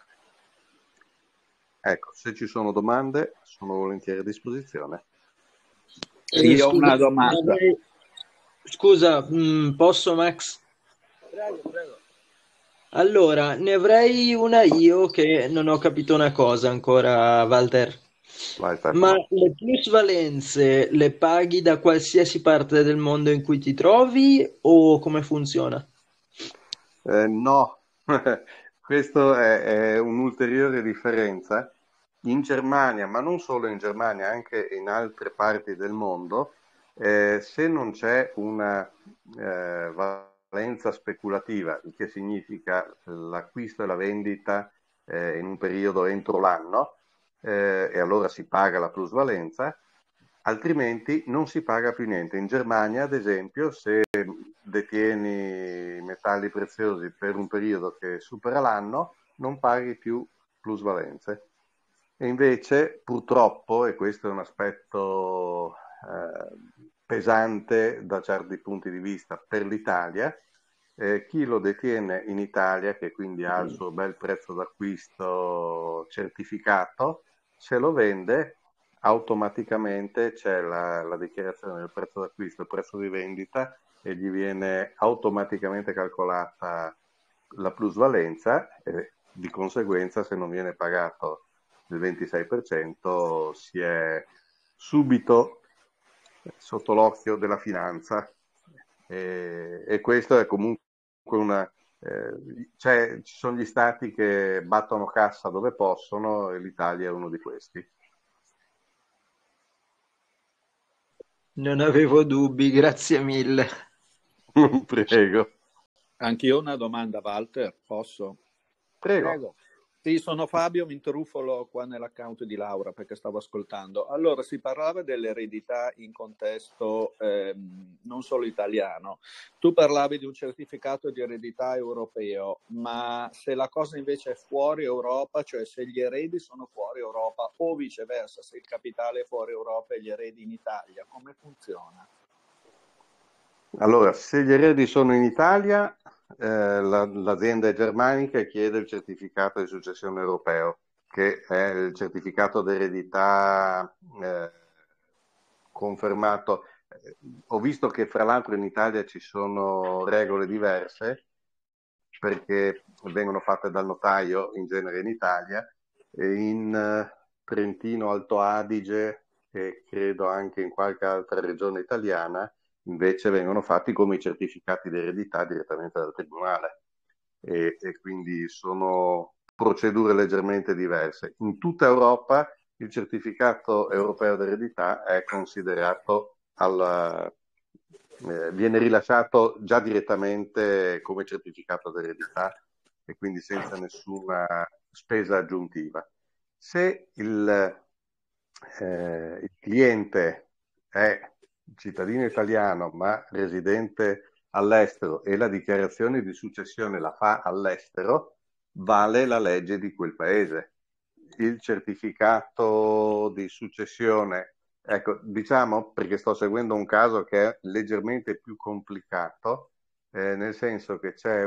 Ecco, se ci sono domande sono volentieri a disposizione. Io ho Scusa, una domanda. scusa, posso Max? Prego, prego. Allora, ne avrei una io che non ho capito una cosa ancora, Walter. Vai Ma Stefano. le plusvalenze le paghi da qualsiasi parte del mondo in cui ti trovi o come funziona? No, questo è un'ulteriore differenza. In Germania, ma non solo in Germania, anche in altre parti del mondo, se non c'è una valenza speculativa, il che significa l'acquisto e la vendita in un periodo entro l'anno, e allora si paga la plusvalenza, altrimenti non si paga più niente. In Germania, ad esempio, se detieni metalli preziosi per un periodo che supera l'anno, non paghi più plusvalenze. E invece, purtroppo, e questo è un aspetto pesante da certi punti di vista per l'Italia, chi lo detiene in Italia, che quindi ha il suo bel prezzo d'acquisto certificato, se lo vende automaticamente c'è la dichiarazione del prezzo d'acquisto, il prezzo di vendita, e gli viene automaticamente calcolata la plusvalenza e di conseguenza, se non viene pagato il 26%, si è subito sotto l'occhio della finanza, e questo è comunque una... ci sono gli stati che battono cassa dove possono e l'Italia è uno di questi. Non avevo dubbi, grazie mille. Prego. Anch'io ho una domanda, Walter, posso? Prego. Prego. Sì, sono Fabio, mi interruffolo qua nell'account di Laura perché stavo ascoltando. Allora, si parlava dell'eredità in contesto non solo italiano. Tu parlavi di un certificato di eredità europeo, ma se la cosa invece è fuori Europa, cioè se gli eredi sono fuori Europa o viceversa, se il capitale è fuori Europa e gli eredi in Italia, come funziona? Allora, se gli eredi sono in Italia, l'azienda è germanica e chiede il certificato di successione europeo, che è il certificato d'eredità confermato. Ho visto che fra l'altro in Italia ci sono regole diverse perché vengono fatte dal notaio in genere in Italia, e in Trentino, Alto Adige e credo anche in qualche altra regione italiana invece vengono fatti come i certificati di eredità direttamente dal tribunale, e quindi sono procedure leggermente diverse. In tutta Europa il certificato europeo d'eredità è considerato viene rilasciato già direttamente come certificato d'eredità e quindi senza nessuna spesa aggiuntiva. Se il cliente è cittadino italiano ma residente all'estero e la dichiarazione di successione la fa all'estero, vale la legge di quel paese. Il certificato di successione, ecco, diciamo, perché sto seguendo un caso che è leggermente più complicato, nel senso che c'è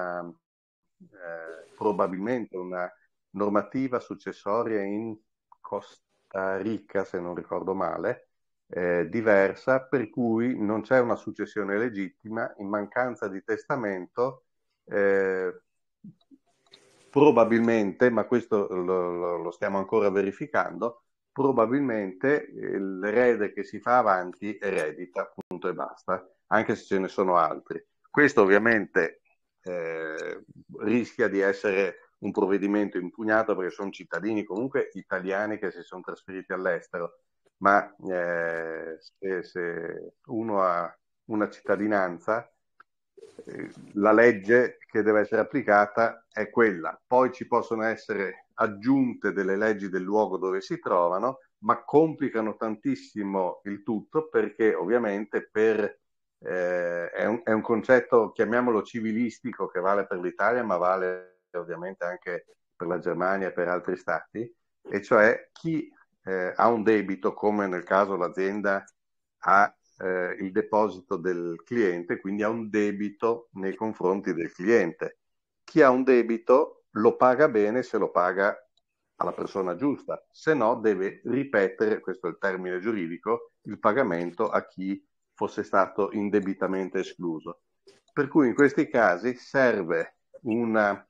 probabilmente una normativa successoria in Costa Rica, se non ricordo male, diversa, per cui non c'è una successione legittima, in mancanza di testamento, probabilmente, ma questo lo stiamo ancora verificando, probabilmente l'erede che si fa avanti eredita, punto e basta, anche se ce ne sono altri. Questo ovviamente rischia di essere un provvedimento impugnato perché sono cittadini comunque italiani che si sono trasferiti all'estero, ma se uno ha una cittadinanza, la legge che deve essere applicata è quella. Poi ci possono essere aggiunte delle leggi del luogo dove si trovano, ma complicano tantissimo il tutto perché ovviamente è un concetto, chiamiamolo civilistico, che vale per l'Italia, ma vale ovviamente anche per la Germania e per altri stati, e cioè chi ha un debito, come nel caso l'azienda ha il deposito del cliente, quindi ha un debito nei confronti del cliente. Chi ha un debito lo paga bene se lo paga alla persona giusta, se no deve ripetere, questo è il termine giuridico, il pagamento a chi fosse stato indebitamente escluso. Per cui in questi casi serve una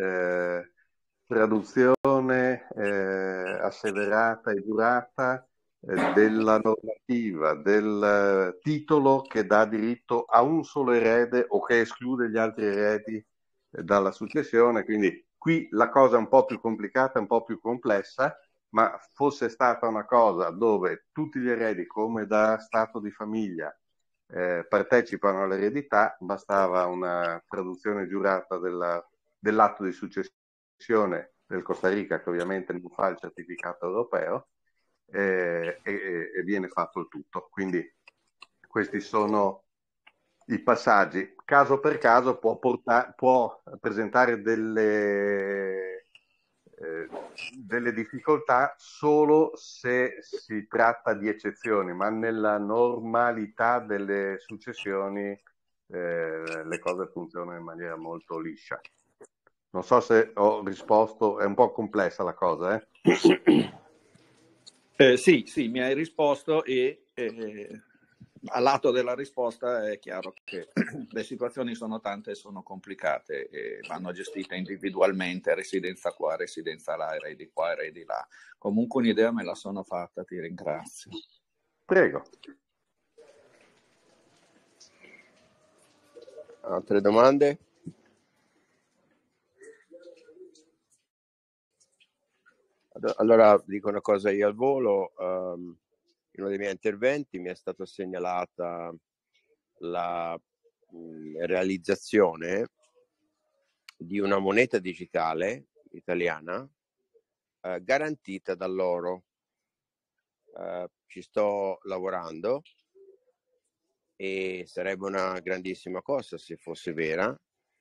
traduzione asseverata e giurata della normativa, del titolo che dà diritto a un solo erede o che esclude gli altri eredi dalla successione. Quindi qui la cosa è un po' più complicata, un po' più complessa, ma fosse stata una cosa dove tutti gli eredi, come da stato di famiglia, partecipano all'eredità, bastava una traduzione giurata dell'atto di successione del Costa Rica, che ovviamente non fa il certificato europeo, e viene fatto il tutto. Quindi questi sono i passaggi. Caso per caso può presentare delle difficoltà solo se si tratta di eccezioni, ma nella normalità delle successioni le cose funzionano in maniera molto liscia. Non so se ho risposto, è un po' complessa la cosa, Sì, mi hai risposto e al lato della risposta è chiaro che le situazioni sono tante e sono complicate e vanno gestite individualmente, residenza qua, residenza là, eredi qua, eredi là. Comunque un'idea me la sono fatta, ti ringrazio. Prego. Altre domande? Allora dico una cosa io al volo. In uno dei miei interventi mi è stata segnalata la realizzazione di una moneta digitale italiana garantita dall'oro. Ci sto lavorando e sarebbe una grandissima cosa se fosse vera.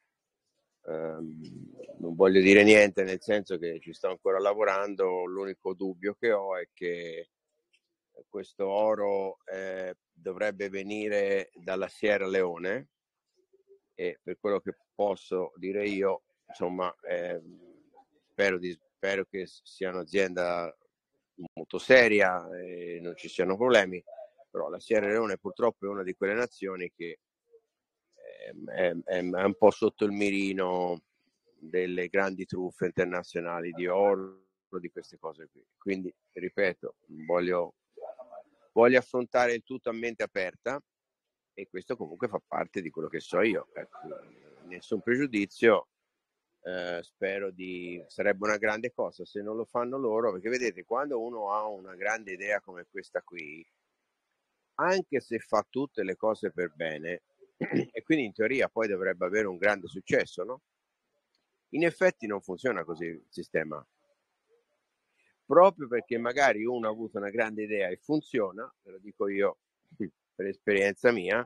Non voglio dire niente, nel senso che ci sto ancora lavorando. L'unico dubbio che ho è che questo oro dovrebbe venire dalla Sierra Leone, e per quello che posso dire io, insomma, spero che sia un'azienda molto seria e non ci siano problemi, però la Sierra Leone purtroppo è una di quelle nazioni che è un po' sotto il mirino delle grandi truffe internazionali di oro, di queste cose qui. Quindi, ripeto, voglio affrontare il tutto a mente aperta, e questo comunque fa parte di quello che so io. Nessun pregiudizio, sarebbe una grande cosa se non lo fanno loro, perché vedete, quando uno ha una grande idea come questa qui, anche se fa tutte le cose per bene, e quindi in teoria poi dovrebbe avere un grande successo, no? In effetti non funziona così il sistema, proprio perché magari uno ha avuto una grande idea e funziona, ve lo dico io per esperienza mia.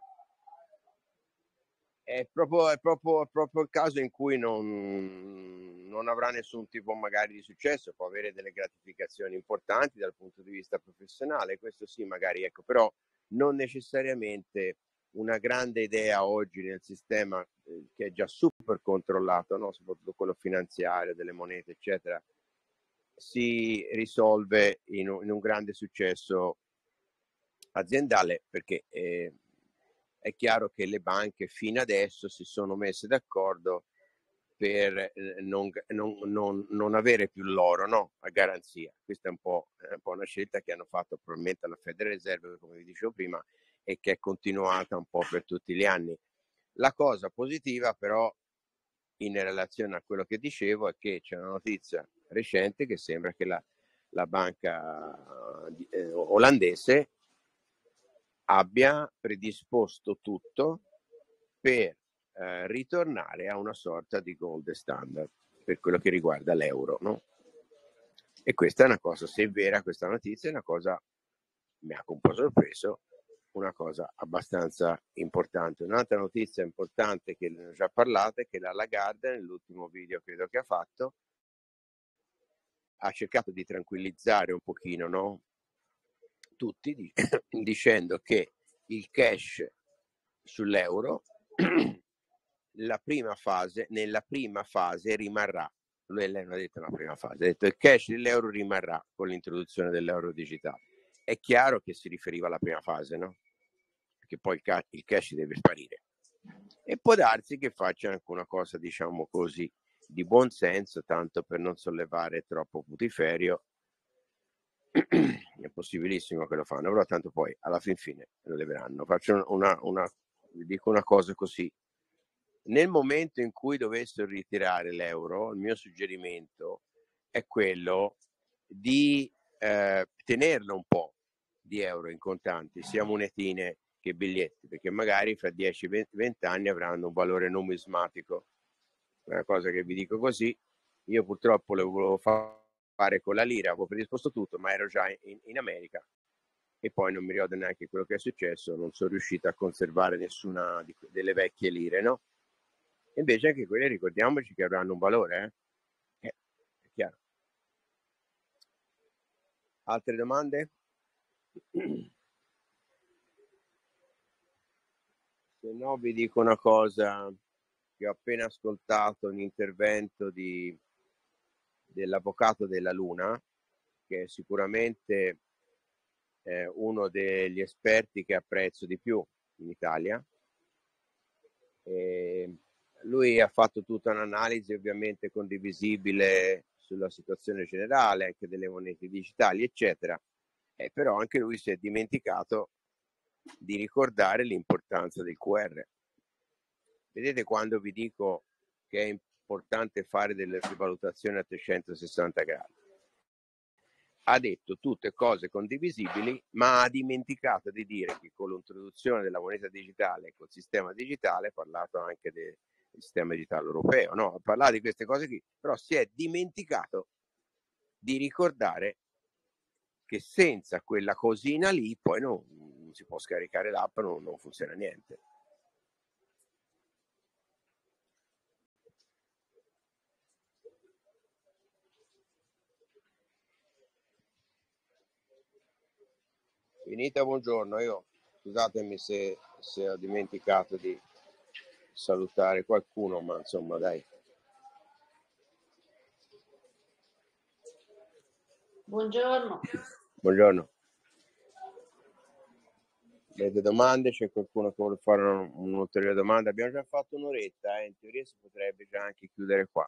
È proprio il caso in cui non avrà nessun tipo magari di successo, può avere delle gratificazioni importanti dal punto di vista professionale, questo sì magari, ecco, però non necessariamente una grande idea oggi nel sistema che è già super controllato, no? Soprattutto quello finanziario, delle monete, eccetera, si risolve in un grande successo aziendale, perché è chiaro che le banche fino adesso si sono messe d'accordo per non avere più l'oro, no? A garanzia. Questa è un po' una scelta che hanno fatto probabilmente alla Federal Reserve, come vi dicevo prima, e che è continuata un po' per tutti gli anni. La cosa positiva però, in relazione a quello che dicevo, è che c'è una notizia recente che sembra che la banca olandese abbia predisposto tutto per ritornare a una sorta di gold standard per quello che riguarda l'euro, no? E questa è una cosa, se è vera questa notizia, è una cosa, mi ha un po' sorpreso, una cosa abbastanza importante. Un'altra notizia importante che ne ho già parlato è che la Lagarde, nell'ultimo video credo che ha fatto, ha cercato di tranquillizzare un pochino, no? Tutti dicendo che il cash sull'euro nella prima fase rimarrà. Lei non ha detto la prima fase, ha detto il cash dell'euro rimarrà con l'introduzione dell'euro digitale. È chiaro che si riferiva alla prima fase, no? Perché poi il cash deve sparire. E può darsi che faccia anche una cosa, diciamo così, di buon senso, tanto per non sollevare troppo putiferio. È possibilissimo che lo fanno, però tanto poi alla fine lo leveranno. Vi dico una cosa così: nel momento in cui dovessero ritirare l'euro, il mio suggerimento è quello di tenerlo un po' di euro in contanti, sia monetine che biglietti, perché magari fra 10-20 anni avranno un valore numismatico. È una cosa che vi dico così. Io purtroppo lo volevo fare con la lira, avevo predisposto tutto, ma ero già in America e poi non mi ricordo neanche quello che è successo, non sono riuscito a conservare nessuna delle vecchie lire, no? Invece anche quelle, ricordiamoci che avranno un valore, è chiaro. Altre domande? Se no vi dico una cosa, che ho appena ascoltato un intervento dell'avvocato della Luna, che è sicuramente uno degli esperti che apprezzo di più in Italia. Lui ha fatto tutta un'analisi ovviamente condivisibile sulla situazione generale, anche delle monete digitali, eccetera. Però anche lui si è dimenticato di ricordare l'importanza del QR. Vedete quando vi dico che è importante fare delle rivalutazioni a 360 gradi? Ha detto tutte cose condivisibili, ma ha dimenticato di dire che con l'introduzione della moneta digitale e col sistema digitale, ha parlato anche del sistema digitale europeo, no? Ha parlato di queste cose qui, però si è dimenticato di ricordare che senza quella cosina lì poi non si può scaricare l'app, non funziona niente. Finita, buongiorno. Io scusatemi se ho dimenticato di salutare qualcuno, ma insomma dai. Buongiorno. Buongiorno. Avete domande? C'è qualcuno che vuole fare un'ulteriore domanda? Abbiamo già fatto un'oretta, in teoria si potrebbe già anche chiudere qua.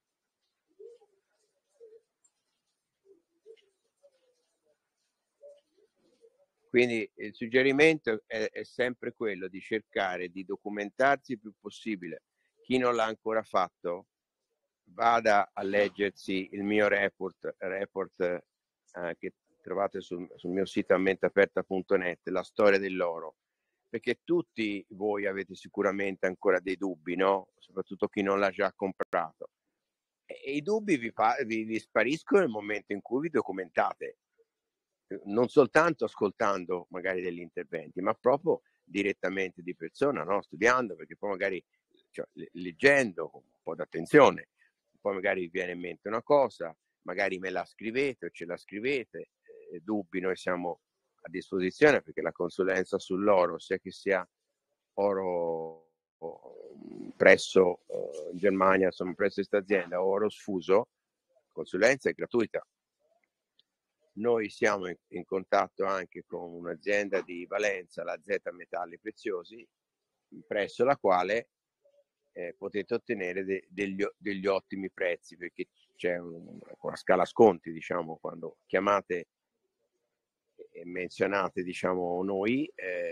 Quindi il suggerimento è sempre quello di cercare di documentarsi il più possibile. Chi non l'ha ancora fatto, vada a leggersi il mio report che trovate sul mio sito ammenteaperta.net, la storia dell'oro, perché tutti voi avete sicuramente ancora dei dubbi, no? Soprattutto chi non l'ha già comprato. E i dubbi vi spariscono nel momento in cui vi documentate, non soltanto ascoltando magari degli interventi, ma proprio direttamente di persona, no? Studiando, perché poi magari leggendo con un po' d'attenzione, poi magari vi viene in mente una cosa, magari me la scrivete o ce la scrivete, dubbi noi siamo a disposizione, perché la consulenza sull'oro, sia che sia oro presso in Germania, insomma presso questa azienda, oro sfuso, consulenza è gratuita. Noi siamo in contatto anche con un'azienda di Valenza, la Z Metalli Preziosi, presso la quale potete ottenere degli ottimi prezzi, perché c'è una scala sconti, diciamo, quando chiamate e menzionate, diciamo, noi,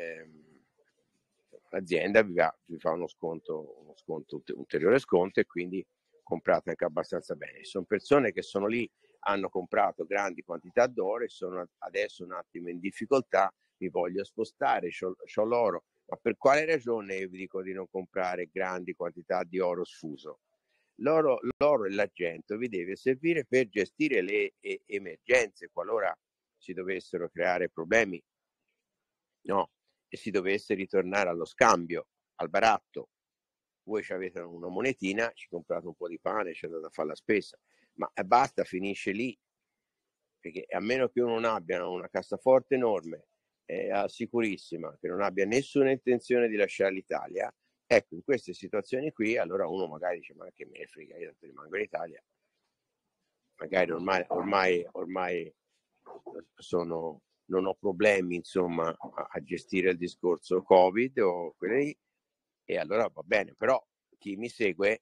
l'azienda vi fa uno sconto, ulteriore sconto, e quindi comprate anche abbastanza bene. Sono persone che sono lì, hanno comprato grandi quantità d'oro e sono adesso un attimo in difficoltà, mi voglio spostare, c'ho l'oro, ma per quale ragione io vi dico di non comprare grandi quantità di oro sfuso? L'oro e l'argento vi deve servire per gestire le emergenze, qualora si dovessero creare problemi, no, e si dovesse ritornare allo scambio, al baratto. Voi avete una monetina, ci comprate un po' di pane, ci andate a fare la spesa, ma basta, finisce lì, perché a meno che uno non abbia una cassaforte enorme, sicurissima, che non abbia nessuna intenzione di lasciare l'Italia, ecco, in queste situazioni qui, allora uno magari dice, ma che me ne frega, io rimango in Italia, magari ormai non ho problemi, insomma, a gestire il discorso Covid o quelli, e allora va bene. Però chi mi segue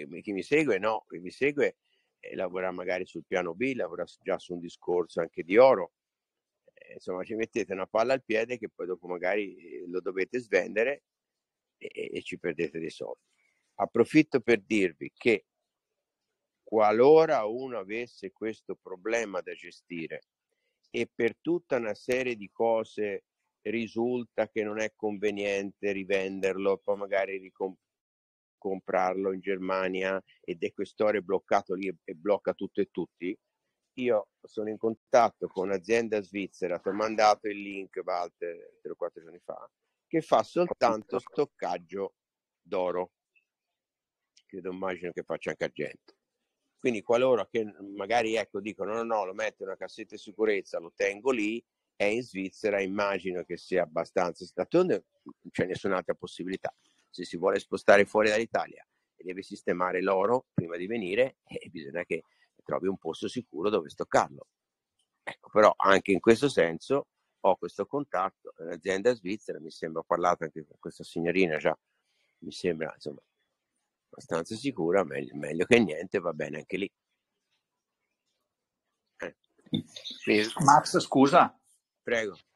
lavora magari sul piano B, lavora già su un discorso anche di oro, insomma ci mettete una palla al piede che poi dopo magari lo dovete svendere e ci perdete dei soldi. Approfitto per dirvi che qualora uno avesse questo problema da gestire e per tutta una serie di cose risulta che non è conveniente rivenderlo, poi magari comprarlo in Germania ed è quest'oro bloccato lì e blocca tutto e tutti, io sono in contatto con un'azienda svizzera, ti ho mandato il link, Walter, 3 o 4 giorni fa, che fa soltanto stoccaggio d'oro, credo, immagino che faccia anche argento. Quindi qualora che magari dicono no, lo metto in una cassetta di sicurezza, lo tengo lì, è in Svizzera, immagino che sia abbastanza, d'altronde non c'è nessun'altra possibilità. Se si vuole spostare fuori dall'Italia e deve sistemare l'oro prima di venire, bisogna che trovi un posto sicuro dove stoccarlo. Ecco, però anche in questo senso ho questo contatto, un'azienda svizzera, mi sembra, ho parlato anche con questa signorina già, mi sembra insomma abbastanza sicura, meglio che niente, va bene anche lì. Max, scusa. Prego.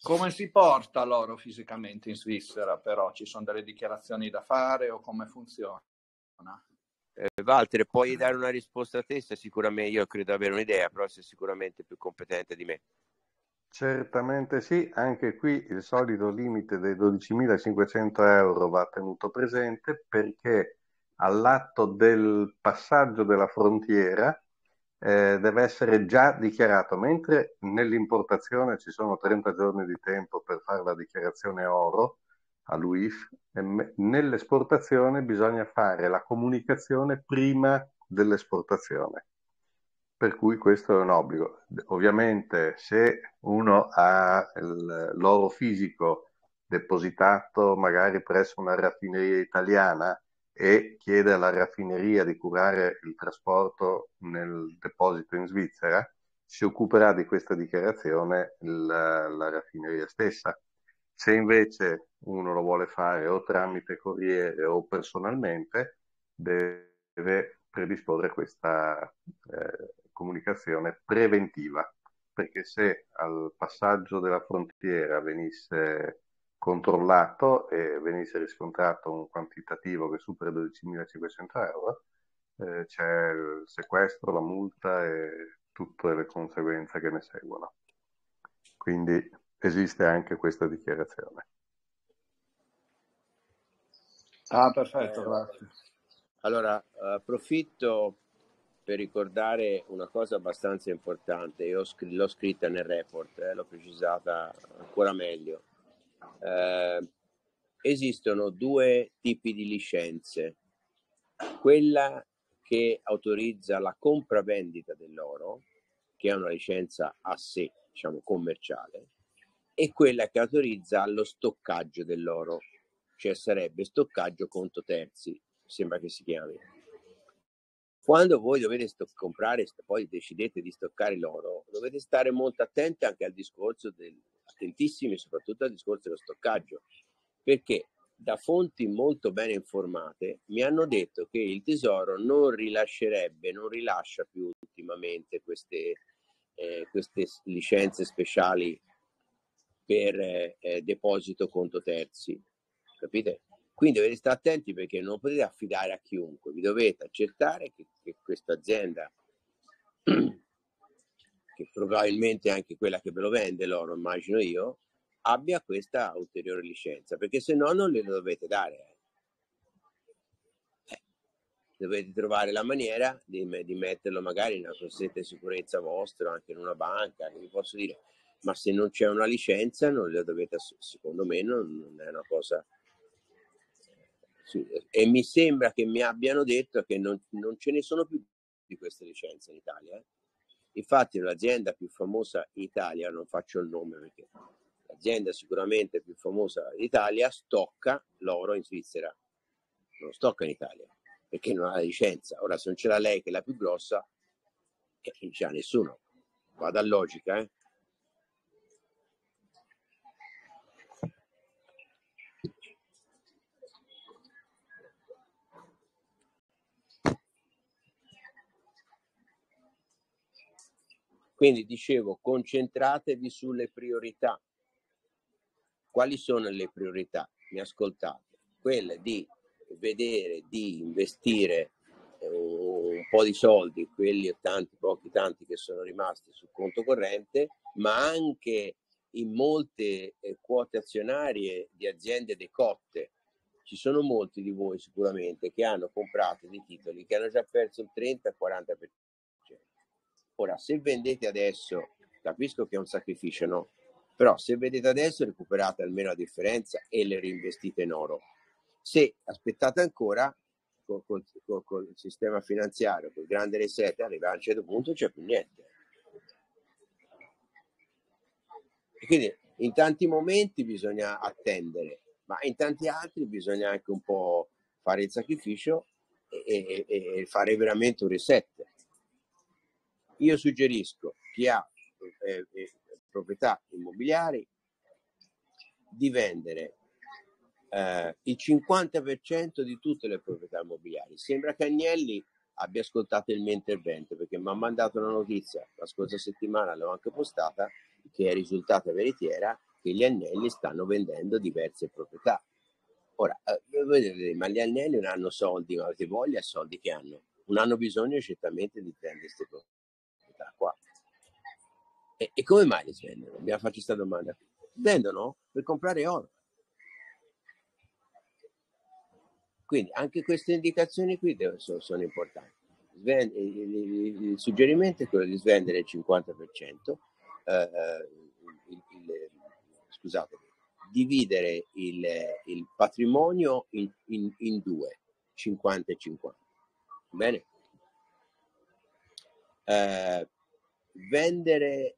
Come si porta l'oro fisicamente in Svizzera, però? Ci sono delle dichiarazioni da fare o come funziona? Walter, puoi dare una risposta a te? Sicuramente, io credo avere un'idea, però sei sicuramente più competente di me. Certamente sì, anche qui il solito limite dei 12.500 euro va tenuto presente, perché all'atto del passaggio della frontiera deve essere già dichiarato, mentre nell'importazione ci sono 30 giorni di tempo per fare la dichiarazione oro all'UIF, nell'esportazione bisogna fare la comunicazione prima dell'esportazione. Per cui questo è un obbligo. Ovviamente se uno ha l'oro fisico depositato magari presso una raffineria italiana e chiede alla raffineria di curare il trasporto nel deposito in Svizzera, si occuperà di questa dichiarazione la raffineria stessa. Se invece uno lo vuole fare o tramite corriere o personalmente, deve predisporre questa comunicazione preventiva, perché se al passaggio della frontiera venisse controllato e venisse riscontrato un quantitativo che supera 12.500 euro, c'è il sequestro, la multa e tutte le conseguenze che ne seguono. Quindi esiste anche questa dichiarazione. Ah, perfetto, grazie. Allora, approfitto per ricordare una cosa abbastanza importante. Io l'ho scritta nel report, l'ho precisata ancora meglio. Esistono due tipi di licenze. Quella che autorizza la compravendita dell'oro, che è una licenza a sé, diciamo commerciale, e quella che autorizza lo stoccaggio dell'oro, cioè sarebbe stoccaggio conto terzi, sembra che si chiami. Quando voi dovete comprare, poi decidete di stoccare l'oro, dovete stare molto attenti anche al discorso attentissimi soprattutto al discorso dello stoccaggio, perché da fonti molto bene informate mi hanno detto che il Tesoro non rilascia più ultimamente queste licenze speciali per deposito conto terzi, capite? Quindi dovete stare attenti, perché non potete affidare a chiunque, vi dovete accertare che questa azienda, che probabilmente è anche quella che ve lo vende l'oro, immagino io, abbia questa ulteriore licenza, perché se no non le dovete dare. Dovete trovare la maniera di metterlo magari in una cassetta di sicurezza vostra, anche in una banca, che vi posso dire, ma se non c'è una licenza non le dovete, secondo me non è una cosa. Sì, e mi sembra che mi abbiano detto che non ce ne sono più di queste licenze in Italia. Infatti l'azienda più famosa in Italia, non faccio il nome perché l'azienda sicuramente più famosa d'Italia stocca l'oro in Svizzera, non lo stocca in Italia perché non ha la licenza. Ora se non ce l'ha lei, che è la più grossa, non c'ha nessuno, vada a logica. Quindi dicevo, concentratevi sulle priorità. Quali sono le priorità? Mi ascoltate? Quelle di vedere di investire un po' di soldi, quelli tanti che sono rimasti sul conto corrente, ma anche in molte quote azionarie di aziende decotte. Ci sono molti di voi sicuramente che hanno comprato dei titoli che hanno già perso il 30-40%. Ora, se vendete adesso, capisco che è un sacrificio, no? Però se vendete adesso recuperate almeno la differenza e le reinvestite in oro. Se aspettate ancora, col sistema finanziario, col grande reset, arriva a un certo punto non c'è più niente. E quindi in tanti momenti bisogna attendere, ma in tanti altri bisogna anche un po' fare il sacrificio e fare veramente un reset. Io suggerisco chi ha proprietà immobiliari di vendere il 50% di tutte le proprietà immobiliari. Sembra che Agnelli abbia ascoltato il mio intervento, perché mi ha mandato una notizia la scorsa settimana, l'ho anche postata, che è risultata veritiera, che gli Agnelli stanno vendendo diverse proprietà. Ora, vedete, ma gli Agnelli non hanno soldi, ma che voglia soldi che hanno? Non hanno bisogno certamente di prendere queste proprietà qua. E come mai le svendono? Dobbiamo farci questa domanda. Vendono per comprare oro. Quindi anche queste indicazioni qui sono importanti. Il suggerimento è quello di svendere il 50%, scusate, dividere il patrimonio in due, 50 e 50. Bene? Vendere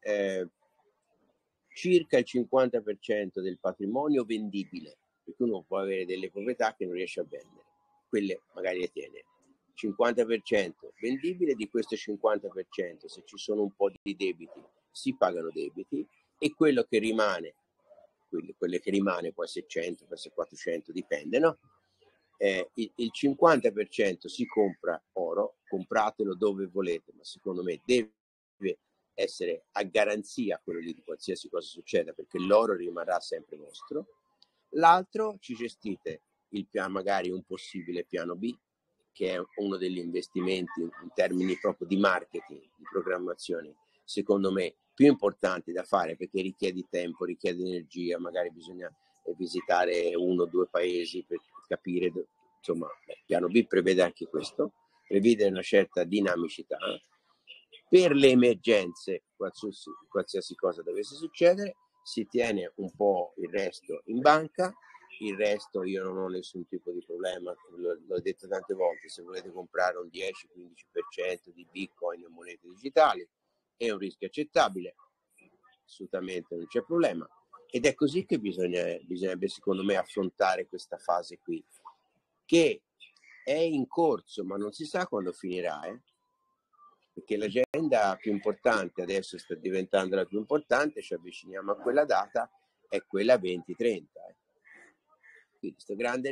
circa il 50% del patrimonio vendibile, perché uno può avere delle proprietà che non riesce a vendere, quelle magari le tiene. 50% vendibile, di questo 50% se ci sono un po' di debiti si pagano debiti, e quello che rimane, quelle che rimane può essere 100, può essere 400, dipende, no? Il 50% si compra oro, compratelo dove volete, ma secondo me deve essere a garanzia quello lì di qualsiasi cosa succeda, perché l'oro rimarrà sempre vostro. L'altro ci gestite il piano, magari un possibile piano B, che è uno degli investimenti in termini proprio di marketing, di programmazione, secondo me più importanti da fare, perché richiede tempo, richiede energia, magari bisogna visitare 1 o 2 paesi per capire, insomma, il piano B prevede anche questo, prevede una certa dinamicità per le emergenze, qualsiasi cosa dovesse succedere. Si tiene un po' il resto in banca. Il resto io non ho nessun tipo di problema, l'ho detto tante volte, se volete comprare un 10-15% di Bitcoin o monete digitali è un rischio accettabile, assolutamente non c'è problema, ed è così che bisognerebbe secondo me affrontare questa fase qui, che è in corso ma non si sa quando finirà, perché l'agenda più importante adesso sta diventando la più importante, ci avviciniamo a quella data, è quella 2030. Quindi questo grande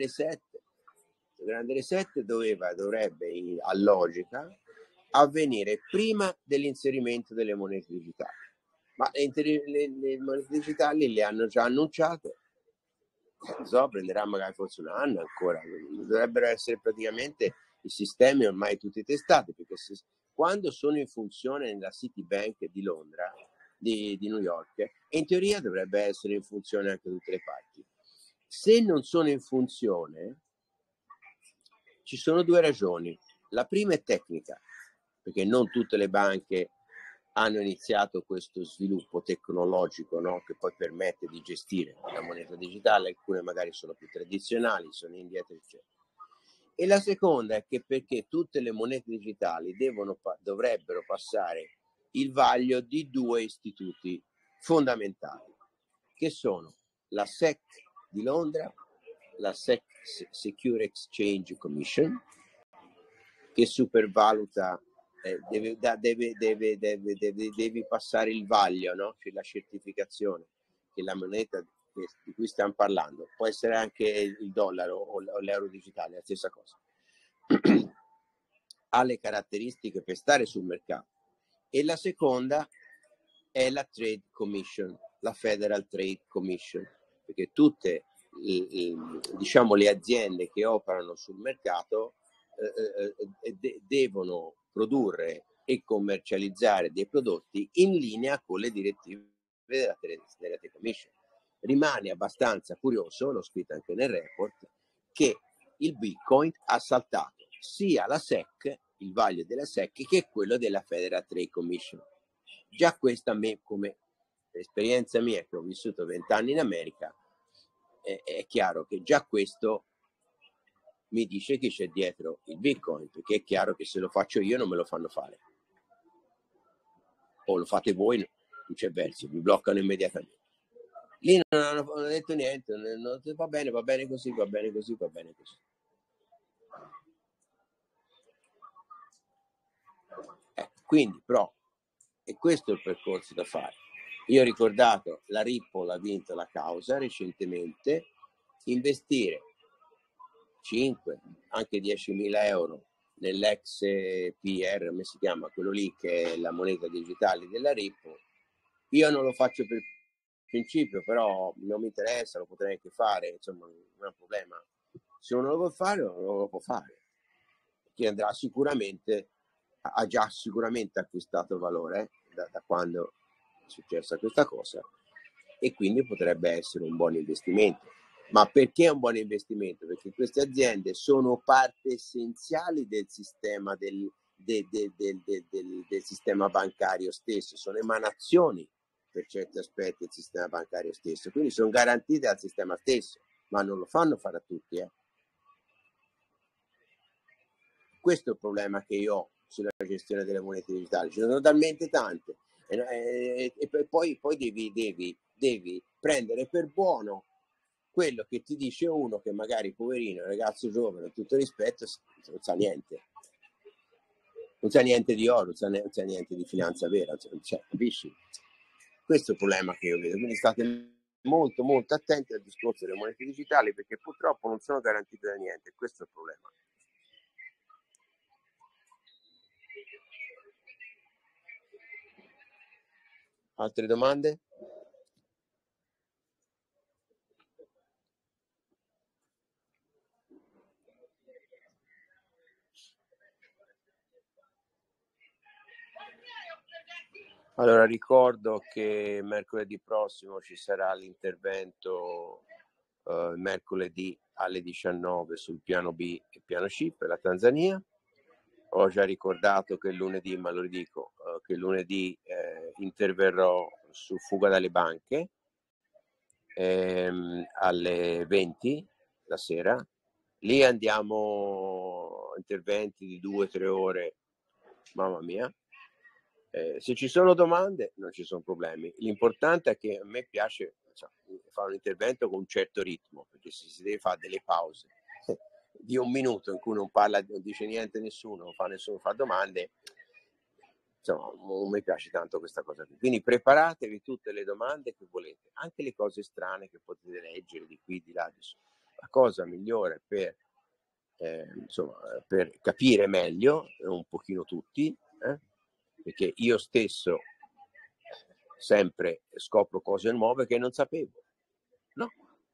reset dovrebbe a logica avvenire prima dell'inserimento delle monete digitali, ma le monete digitali le hanno già annunciate, prenderà magari forse un anno ancora, dovrebbero essere praticamente i sistemi ormai tutti testati, perché quando sono in funzione nella Citibank di Londra, di New York, in teoria dovrebbe essere in funzione anche da tutte le parti. Se non sono in funzione, ci sono 2 ragioni. La prima è tecnica, perché non tutte le banche hanno iniziato questo sviluppo tecnologico, no? Che poi permette di gestire la moneta digitale, alcune magari sono più tradizionali, sono indietro, eccetera. E la seconda è che perché tutte le monete digitali dovrebbero passare il vaglio di 2 istituti fondamentali, che sono la SEC di Londra, la Secure Exchange Commission, che supervaluta, devi passare il vaglio, no? Cioè la certificazione che la moneta di cui stiamo parlando, può essere anche il dollaro o l'euro digitale, la stessa cosa, ha le caratteristiche per stare sul mercato. E la seconda è la Trade Commission, la Federal Trade Commission, perché tutte diciamo le aziende che operano sul mercato devono produrre e commercializzare dei prodotti in linea con le direttive della Trade Commission. Rimane abbastanza curioso, l'ho scritto anche nel report, che il Bitcoin ha saltato sia la SEC, il vaglio della SEC, che quello della Federal Trade Commission. Già questa, a me, come esperienza mia, che ho vissuto 20 anni in America, è chiaro che già questo mi dice che c'è dietro il Bitcoin, perché è chiaro che se lo faccio io non me lo fanno fare, o lo fate voi, non c'è verso, vi bloccano immediatamente. Lì non hanno detto niente, va bene così, va bene così, va bene così. Quindi, però, e questo è il percorso da fare. Io ho ricordato, la Ripple ha vinto la causa recentemente, investire 5, anche 10.000 euro nell'XPR, come si chiama, quello lì che è la moneta digitale della Ripple. Io non lo faccio per principio, però non mi interessa, lo potrei anche fare, insomma, non è un problema. Se uno lo vuole fare, non lo può fare. Chi andrà sicuramente, ha già sicuramente acquistato valore da quando è successa questa cosa, e quindi potrebbe essere un buon investimento. Ma perché è un buon investimento? Perché queste aziende sono parte essenziali del sistema del sistema bancario stesso, sono emanazioni per certi aspetti del sistema bancario stesso, quindi sono garantite al sistema stesso, ma non lo fanno fare a tutti. Questo è il problema che io ho sulla gestione delle monete digitali, ce ne sono talmente tante, e poi devi prendere per buono quello che ti dice uno che magari, poverino, ragazzo giovane, tutto rispetto, non sa niente. Non sa niente di oro, non sa niente di finanza vera, capisci? Questo è il problema che io vedo, quindi state molto molto attenti al discorso delle monete digitali, perché purtroppo non sono garantite da niente, questo è il problema. Altre domande? Allora, ricordo che mercoledì prossimo ci sarà l'intervento mercoledì alle 19 sul piano B e piano C per la Tanzania. Ho già ricordato che lunedì, ma lo ridico, che lunedì interverrò su fuga dalle banche alle 20 la sera. Lì andiamo a interventi di 2-3 ore, mamma mia. Se ci sono domande non ci sono problemi, l'importante è che a me piace fare un intervento con un certo ritmo, perché se si deve fare delle pause di un minuto in cui non parla, non dice niente nessuno, non fa nessuno fa domande, insomma non mi piace tanto questa cosa qui. Quindi preparatevi tutte le domande che volete, anche le cose strane che potete leggere di qui, di là, di su. La cosa migliore per capire meglio un pochino tutti, perché io stesso sempre scopro cose nuove che non sapevo, no?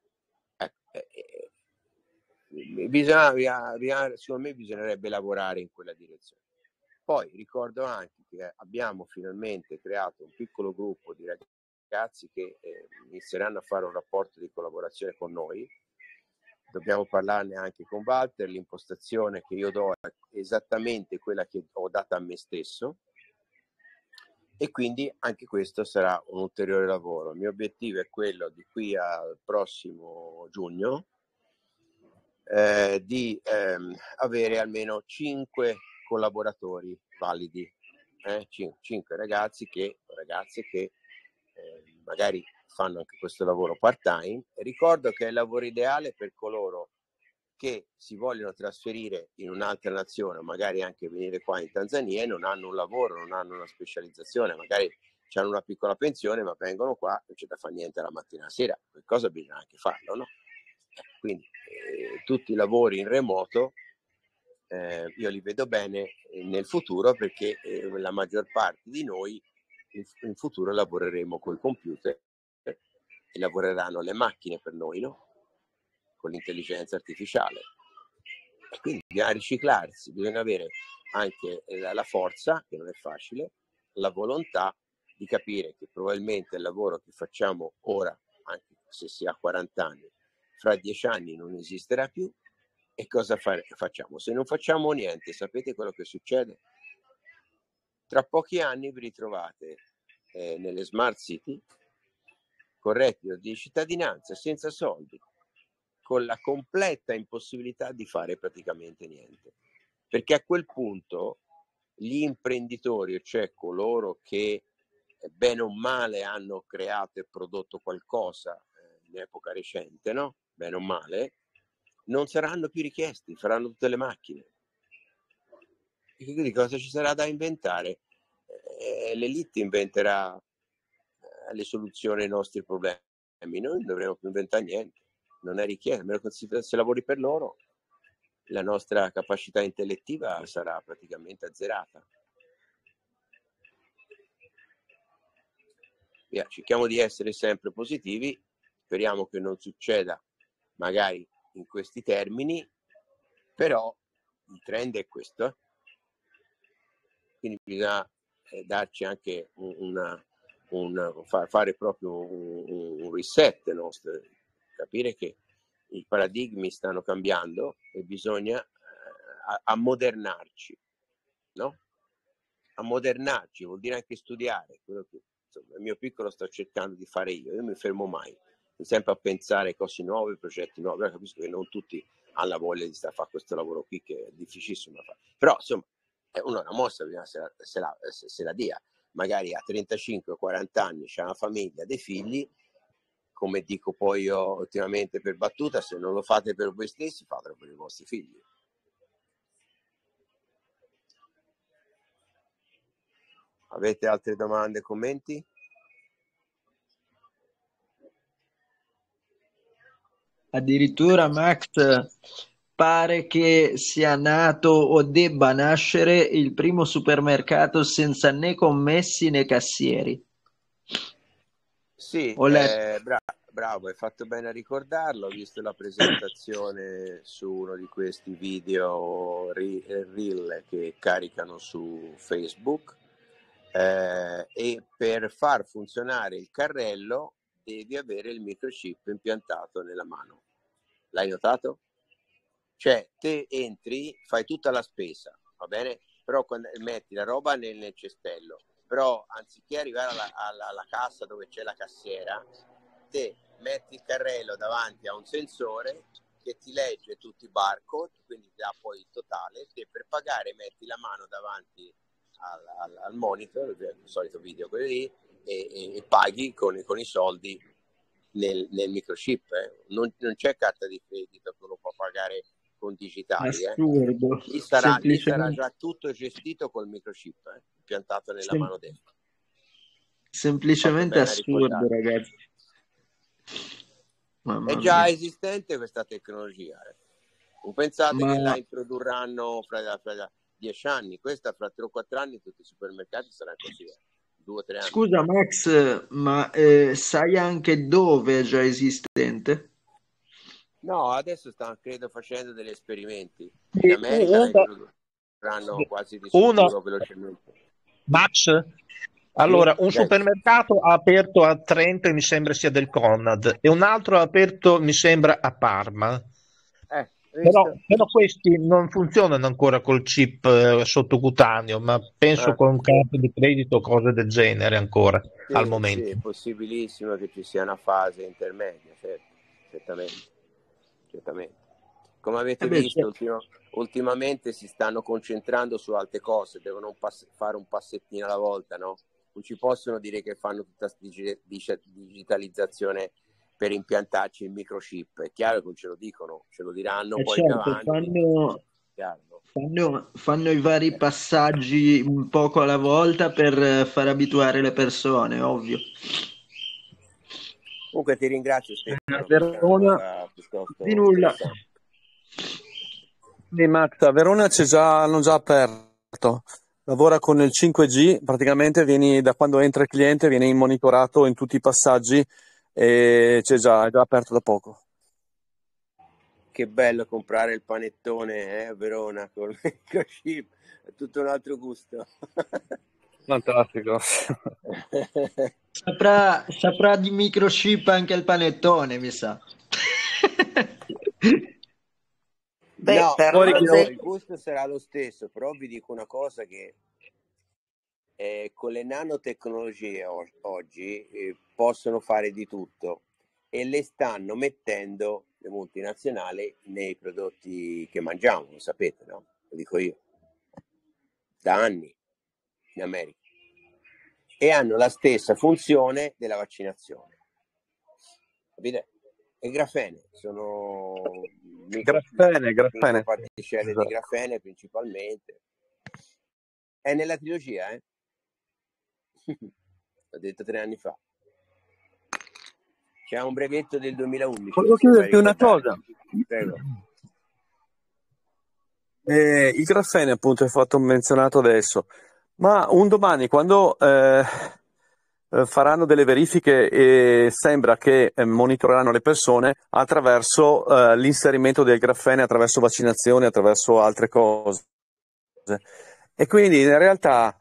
Secondo me bisognerebbe lavorare in quella direzione. Poi ricordo anche che abbiamo finalmente creato un piccolo gruppo di ragazzi che inizieranno a fare un rapporto di collaborazione con noi. Dobbiamo parlarne anche con Walter. L'impostazione che io do è esattamente quella che ho data a me stesso, e quindi anche questo sarà un ulteriore lavoro. Il mio obiettivo è quello di qui al prossimo giugno di avere almeno 5 collaboratori validi, 5 ragazzi ragazze che magari fanno anche questo lavoro part-time. E ricordo che è il lavoro ideale per coloro che si vogliono trasferire in un'altra nazione, magari anche venire qua in Tanzania, e non hanno un lavoro, non hanno una specializzazione, magari hanno una piccola pensione, ma vengono qua, non c'è da fare niente la mattina a sera, qualcosa bisogna anche farlo, no? Quindi tutti i lavori in remoto io li vedo bene nel futuro, perché la maggior parte di noi in futuro lavoreremo col computer e lavoreranno le macchine per noi, no? Con l'intelligenza artificiale. E quindi bisogna riciclarsi, bisogna avere anche la forza, che non è facile, la volontà di capire che probabilmente il lavoro che facciamo ora, anche se si ha 40 anni, fra 10 anni non esisterà più. E cosa facciamo? Se non facciamo niente, sapete quello che succede? Tra pochi anni vi ritrovate nelle smart city con reddito di cittadinanza, senza soldi, con la completa impossibilità di fare praticamente niente, perché a quel punto gli imprenditori, cioè coloro che bene o male hanno creato e prodotto qualcosa in epoca recente, no? Bene o male, non saranno più richiesti, faranno tutte le macchine. E quindi cosa ci sarà da inventare? L'elite inventerà le soluzioni ai nostri problemi, noi non dovremo più inventare niente, non è richiesto, se lavori per loro la nostra capacità intellettiva sarà praticamente azzerata. Via, cerchiamo di essere sempre positivi, speriamo che non succeda magari in questi termini, però il trend è questo. Quindi bisogna darci anche fare proprio un reset nostro, capire che i paradigmi stanno cambiando e bisogna ammodernarci, no? Ammodernarci vuol dire anche studiare, quello che insomma, il mio piccolo sto cercando di fare io mi fermo mai, sempre a pensare cose nuove, progetti nuovi. Io capisco che non tutti hanno la voglia di stare a fare questo lavoro qui, che è difficilissimo da fare, però insomma uno una mossa bisogna se la dia, magari a 35-40 anni c'ha una famiglia, dei figli, come dico poi io ultimamente per battuta, se non lo fate per voi stessi, fatelo per i vostri figli. Avete altre domande, commenti? Addirittura Max pare che sia nato o debba nascere il primo supermercato senza né commessi né cassieri. Sì, bravo, hai fatto bene a ricordarlo. Ho visto la presentazione su uno di questi video reel che caricano su Facebook, e per far funzionare il carrello devi avere il microchip impiantato nella mano. L'hai notato? Cioè te entri, fai tutta la spesa, va bene? Però quando metti la roba nel cestello, però anziché arrivare alla cassa dove c'è la cassiera, te metti il carrello davanti a un sensore che ti legge tutti i barcode, quindi ti dà poi il totale. Te per pagare metti la mano davanti al monitor, il solito video quello lì, e paghi con i soldi nel microchip. Non c'è carta di credito che lo può pagare con digitali. Assurdo. Lì sarà già tutto gestito col microchip, piantato nella mano destra. Semplicemente assurdo, ragazzi. È già esistente questa tecnologia. Pensate che la introdurranno fra 10 anni, questa fra 3 o 4 anni tutti i supermercati saranno così, 2 o 3 anni. Scusa Max, ma sai anche dove è già esistente? No, adesso stanno credo facendo degli esperimenti. In America la introdurranno quasi di sicuro velocemente. Max? Allora, un supermercato ha aperto a Trento e mi sembra sia del Conad, e un altro ha aperto mi sembra a Parma. Però questi non funzionano ancora col chip sottocutaneo, ma penso con carte di credito o cose del genere ancora al momento. Sì, è possibilissimo che ci sia una fase intermedia, certamente. Come avete visto, ultimamente si stanno concentrando su altre cose, devono fare un passettino alla volta, no? Non ci possono dire che fanno tutta digitalizzazione per impiantarci il microchip. È chiaro che non ce lo dicono, ce lo diranno poi certo, fanno i vari passaggi un poco alla volta per far abituare le persone, ovvio. Comunque ti ringrazio Stefano. Verona, di nulla. Max, a Verona hanno già aperto. Lavora con il 5G, praticamente da quando entra il cliente vieni monitorato in tutti i passaggi e è già aperto da poco. Che bello comprare il panettone a Verona con il microchip, è tutto un altro gusto. Fantastico. Saprà di microchip anche il panettone, mi sa. No, però il gusto sarà lo stesso, però vi dico una cosa che con le nanotecnologie oggi possono fare di tutto e le stanno mettendo le multinazionali nei prodotti che mangiamo, lo sapete, no? Lo dico io, da anni in America, e hanno la stessa funzione della vaccinazione, capite? E grafene sono grafene particelle di grafene principalmente. È nella trilogia, l'ho detto 3 anni fa. C'è un brevetto del 2011. Volevo chiederti una cosa. Prego. Il grafene appunto è stato menzionato adesso, ma un domani quando faranno delle verifiche e sembra che monitoreranno le persone attraverso l'inserimento del grafene, attraverso vaccinazioni, attraverso altre cose. E quindi in realtà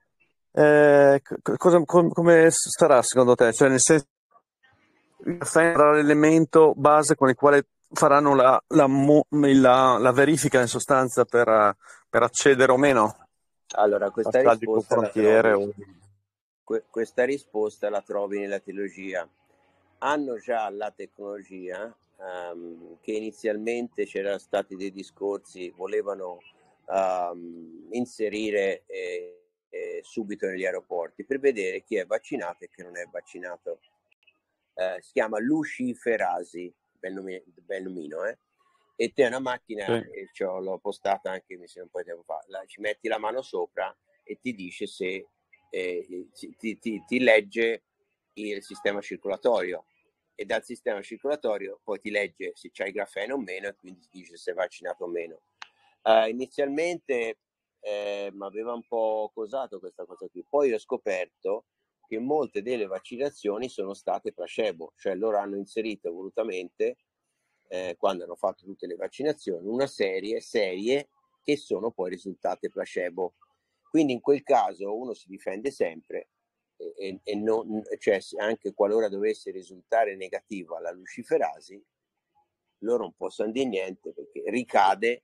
come sarà secondo te? Cioè, nel senso, il grafene sarà l'elemento base con il quale faranno la verifica in sostanza per accedere o meno Allora, passaggi con frontiere. questa risposta la trovi nella teologia. Hanno già la tecnologia che inizialmente c'erano stati dei discorsi, volevano inserire subito negli aeroporti per vedere chi è vaccinato e chi non è vaccinato. Si chiama luciferasi, bel nomino, e te è una macchina, Sì. l'ho postata anche mi sembra un po' di tempo fa, ci metti la mano sopra e ti dice se ti legge il sistema circolatorio, e dal sistema circolatorio poi ti legge se c'hai grafene o meno, e quindi ti dice se sei vaccinato o meno. Inizialmente mi aveva un po' cosato questa cosa qui, poi ho scoperto che molte delle vaccinazioni sono state placebo, cioè loro hanno inserito volutamente, quando hanno fatto tutte le vaccinazioni, una serie che sono poi risultate placebo. Quindi in quel caso uno si difende sempre, e non, cioè, anche qualora dovesse risultare negativa la luciferasi, loro non possono dire niente perché ricade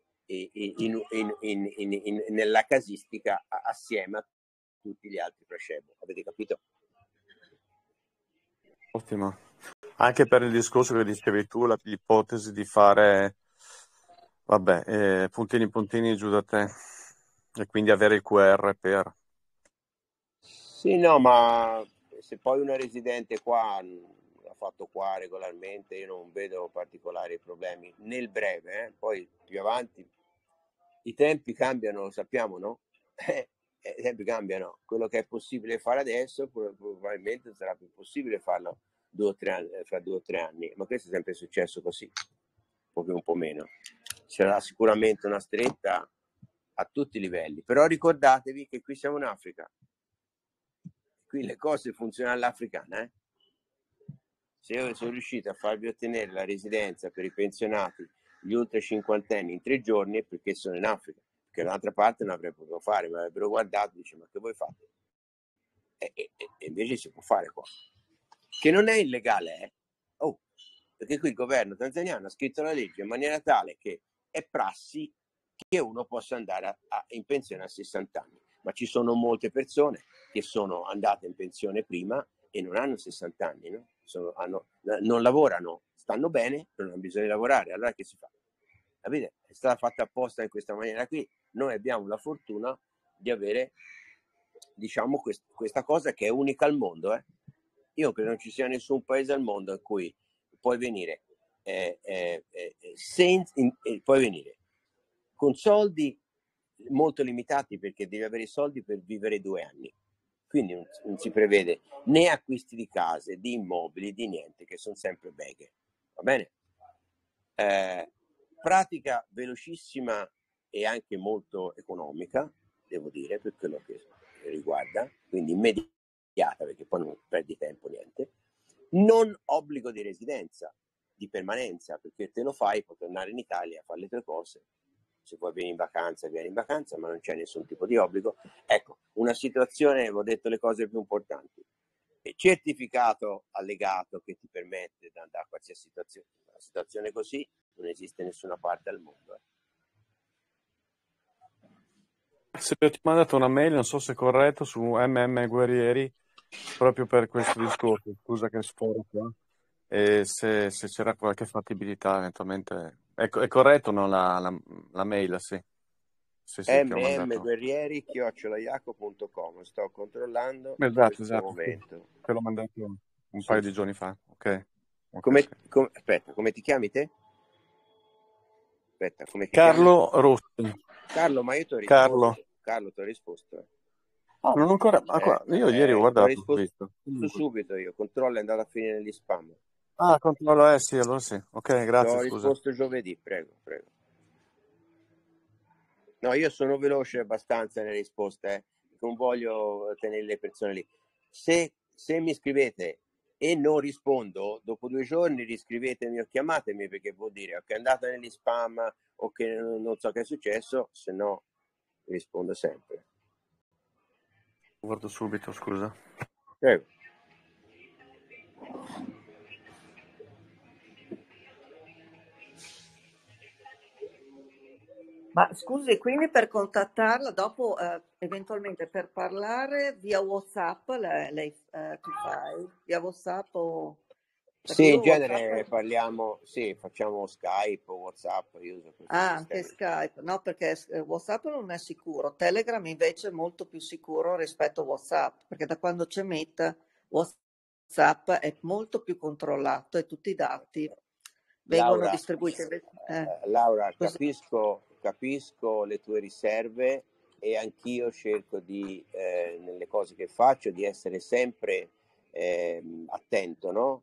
nella casistica assieme a tutti gli altri placebo. Avete capito? Ottimo. Anche per il discorso che dicevi tu, l'ipotesi di fare, puntini giù da te, e quindi avere il QR per... Sì, no, ma se poi una residente qua l'ha fatto qua regolarmente, io non vedo particolari problemi nel breve, poi più avanti i tempi cambiano, lo sappiamo, no? I tempi cambiano, quello che è possibile fare adesso probabilmente sarà più possibile farlo 2 o 3 anni, fra 2 o 3 anni, ma questo è sempre successo così, un po' più un po' meno. C'era sicuramente una stretta a tutti i livelli, però ricordatevi che qui siamo in Africa, qui le cose funzionano all'africana, Se io sono riuscito a farvi ottenere la residenza per i pensionati, gli ultra cinquantenni in 3 giorni, è perché sono in Africa, che dall'altra parte non avrei potuto fare, ma avrebbero guardato e dice ma che voi fate? E invece si può fare qua, che non è illegale, perché qui il governo tanzaniano ha scritto la legge in maniera tale che è prassi che uno possa andare in pensione a 60 anni, ma ci sono molte persone che sono andate in pensione prima e non hanno 60 anni, no? Non lavorano, stanno bene, non hanno bisogno di lavorare, allora che si fa? Capite? È stata fatta apposta in questa maniera qui. Noi abbiamo la fortuna di avere, diciamo, questa cosa che è unica al mondo. Io credo non ci sia nessun paese al mondo in cui puoi venire puoi venire con soldi molto limitati, perché devi avere i soldi per vivere 2 anni. Quindi non si prevede né acquisti di case, di immobili, di niente, che sono sempre beghe. Va bene? Pratica velocissima e anche molto economica, devo dire, per quello che riguarda, quindi immediata, perché poi non perdi tempo niente. Non obbligo di residenza, di permanenza, perché te lo fai, puoi tornare in Italia a fare le tue cose. Se vuoi vieni in vacanza, ma non c'è nessun tipo di obbligo. Ecco, una situazione, ho detto le cose più importanti. Certificato allegato che ti permette di andare a qualsiasi situazione. Una situazione così non esiste in nessuna parte al mondo. Se ti ho mandato una mail, non so se è corretto, su MM Guerrieri, proprio per questo discorso. Scusa che sforo qua. E se c'era qualche fattibilità, eventualmente. È corretto, no, la mail, sì. Sì, ti ho mandato. mmguerrieri@yahoo.com. Sto controllando in Esatto, questo momento. Te l'ho mandato un paio di giorni fa. Ok. Aspetta, come ti chiami te? Aspetta, come ti Carlo Rossi. Carlo, ma io ti ho risposto. Carlo, ti ho risposto. Non ancora. Io ieri ho guardato. Ho risposto subito io. Controllo, è andato a finire negli spam. Controllo, sì, allora sì. Ok, grazie, Ho scusa. risposto giovedì, prego. No, io sono veloce abbastanza nelle risposte, non voglio tenere le persone lì. Se se mi scrivete e non rispondo, dopo 2 giorni riscrivetemi o chiamatemi, perché vuol dire che è andata negli spam o che non so che è successo, se no rispondo sempre. Guardo subito, scusa. Prego. Ma scusi, quindi per contattarla dopo, eventualmente per parlare via WhatsApp, lei tu fai? Via WhatsApp o... Perché Sì, in io WhatsApp... genere parliamo, sì, facciamo Skype o WhatsApp, io uso questi Ah, anche sistemi. Skype. No, perché WhatsApp non è sicuro. Telegram invece è molto più sicuro rispetto a WhatsApp, perché da quando c'è Meta, WhatsApp è molto più controllato e tutti i dati vengono Laura, distribuiti. Laura, Così. capisco le tue riserve e anch'io cerco di, nelle cose che faccio, di essere sempre attento, no?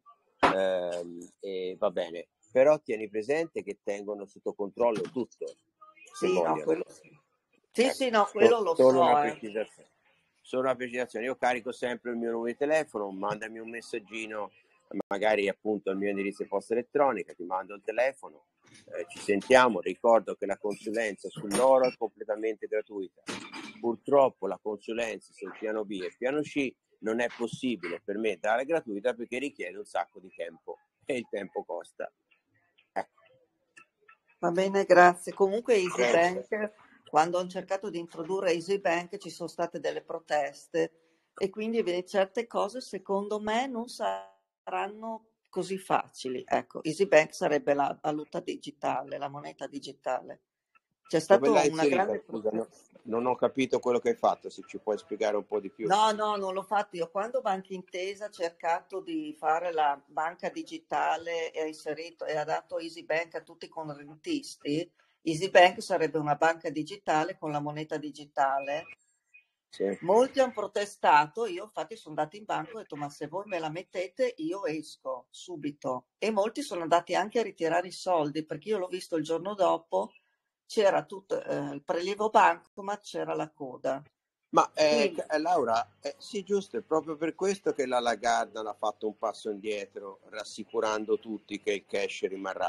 E va bene, però tieni presente che tengono sotto controllo tutto, se Sì, no, vogliono. quello sì. Sì, Ecco, sì, no, quello lo solo una so, precisazione. Solo una precisazione. Io carico sempre il mio numero di telefono, mandami un messaggino, magari appunto al mio indirizzo di posta elettronica, ti mando il telefono, ci sentiamo. Ricordo che la consulenza sull'oro è completamente gratuita. Purtroppo la consulenza sul piano B e piano C non è possibile per me dare gratuita perché richiede un sacco di tempo e il tempo costa. Ecco. Va bene, grazie. Comunque Prego. EasyBank, quando hanno cercato di introdurre EasyBank ci sono state delle proteste e quindi certe cose secondo me non saranno così facili. Ecco, EasyBank sarebbe la valuta digitale, la moneta digitale. C'è Dove stata l'hai una inserita? grande Scusa, protesta. non ho capito quello che hai fatto, se ci puoi spiegare un po' di più. No, no, non l'ho fatto io. Quando Banca Intesa ha cercato di fare la banca digitale e ha inserito e ha dato EasyBank a tutti i correntisti, EasyBank sarebbe una banca digitale con la moneta digitale. Sì. Molti hanno protestato, io infatti sono andata in banca e ho detto ma se voi me la mettete io esco subito. E molti sono andati anche a ritirare i soldi perché io l'ho visto il giorno dopo, c'era tutto il prelievo banco ma c'era la coda. Ma Quindi, Laura, sì, giusto, è proprio per questo che la Lagarde ha fatto un passo indietro, rassicurando tutti che il cash rimarrà.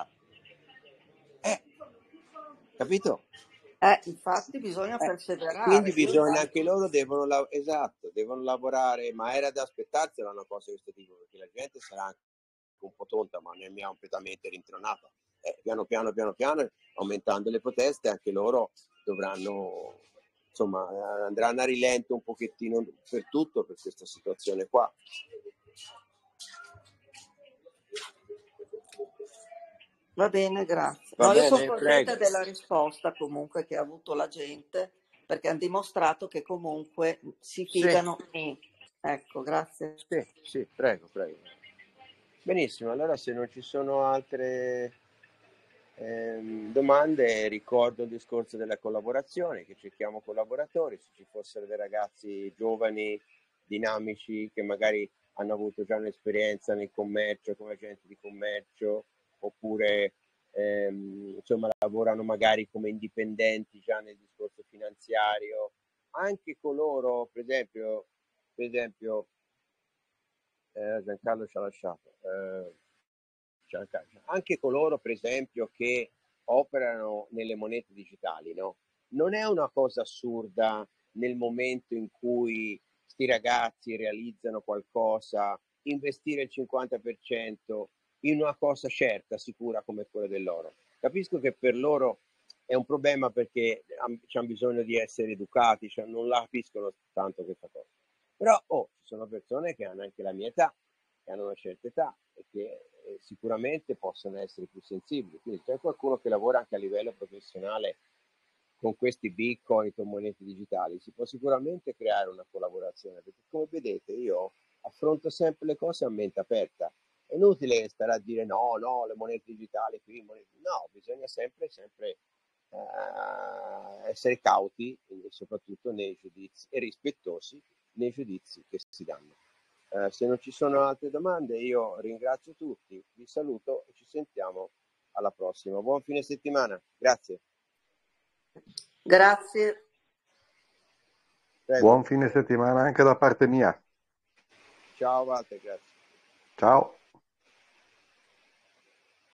Capito? infatti bisogna Quindi perseverare. Io bisogna, anche loro devono, esatto, devono lavorare, ma era da aspettarsela una cosa di questo tipo, perché la gente sarà anche un po' tonta, ma ne mi ha completamente rintronata. Piano piano, aumentando le proteste, anche loro dovranno, insomma, andranno a rilento un pochettino per tutto, per questa situazione qua. Va bene, grazie. Va No, io sono bene? contenta Prego. della risposta comunque che ha avuto la gente, perché hanno dimostrato che comunque si Sì, fidano. Ecco, grazie. sì, prego. Benissimo, allora se non ci sono altre domande, ricordo il discorso della collaborazione, che cerchiamo collaboratori, se ci fossero dei ragazzi giovani, dinamici, che magari hanno avuto già un'esperienza nel commercio, come agenti di commercio, oppure insomma lavorano magari come indipendenti già nel discorso finanziario, anche coloro, per esempio Giancarlo ci ha lasciato. Anche coloro, per esempio, che operano nelle monete digitali, no? Non è una cosa assurda nel momento in cui sti ragazzi realizzano qualcosa, investire il 50% in una cosa certa, sicura come quella dell'oro. Capisco che per loro è un problema perché hanno bisogno di essere educati, cioè non la capiscono tanto questa cosa. Però ci sono persone che hanno anche la mia età, che hanno una certa età e che sicuramente possono essere più sensibili. Quindi c'è qualcuno che lavora anche a livello professionale con questi bitcoin, con monete digitali, si può sicuramente creare una collaborazione, perché come vedete io affronto sempre le cose a mente aperta. È inutile stare a dire no, le monete digitali qui, no, bisogna sempre essere cauti e soprattutto nei giudizi e rispettosi nei giudizi che si danno. Se non ci sono altre domande, io ringrazio tutti, vi saluto e ci sentiamo alla prossima. Buon fine settimana, grazie. Grazie. Prego. Buon fine settimana anche da parte mia. Ciao Walter, grazie. Ciao.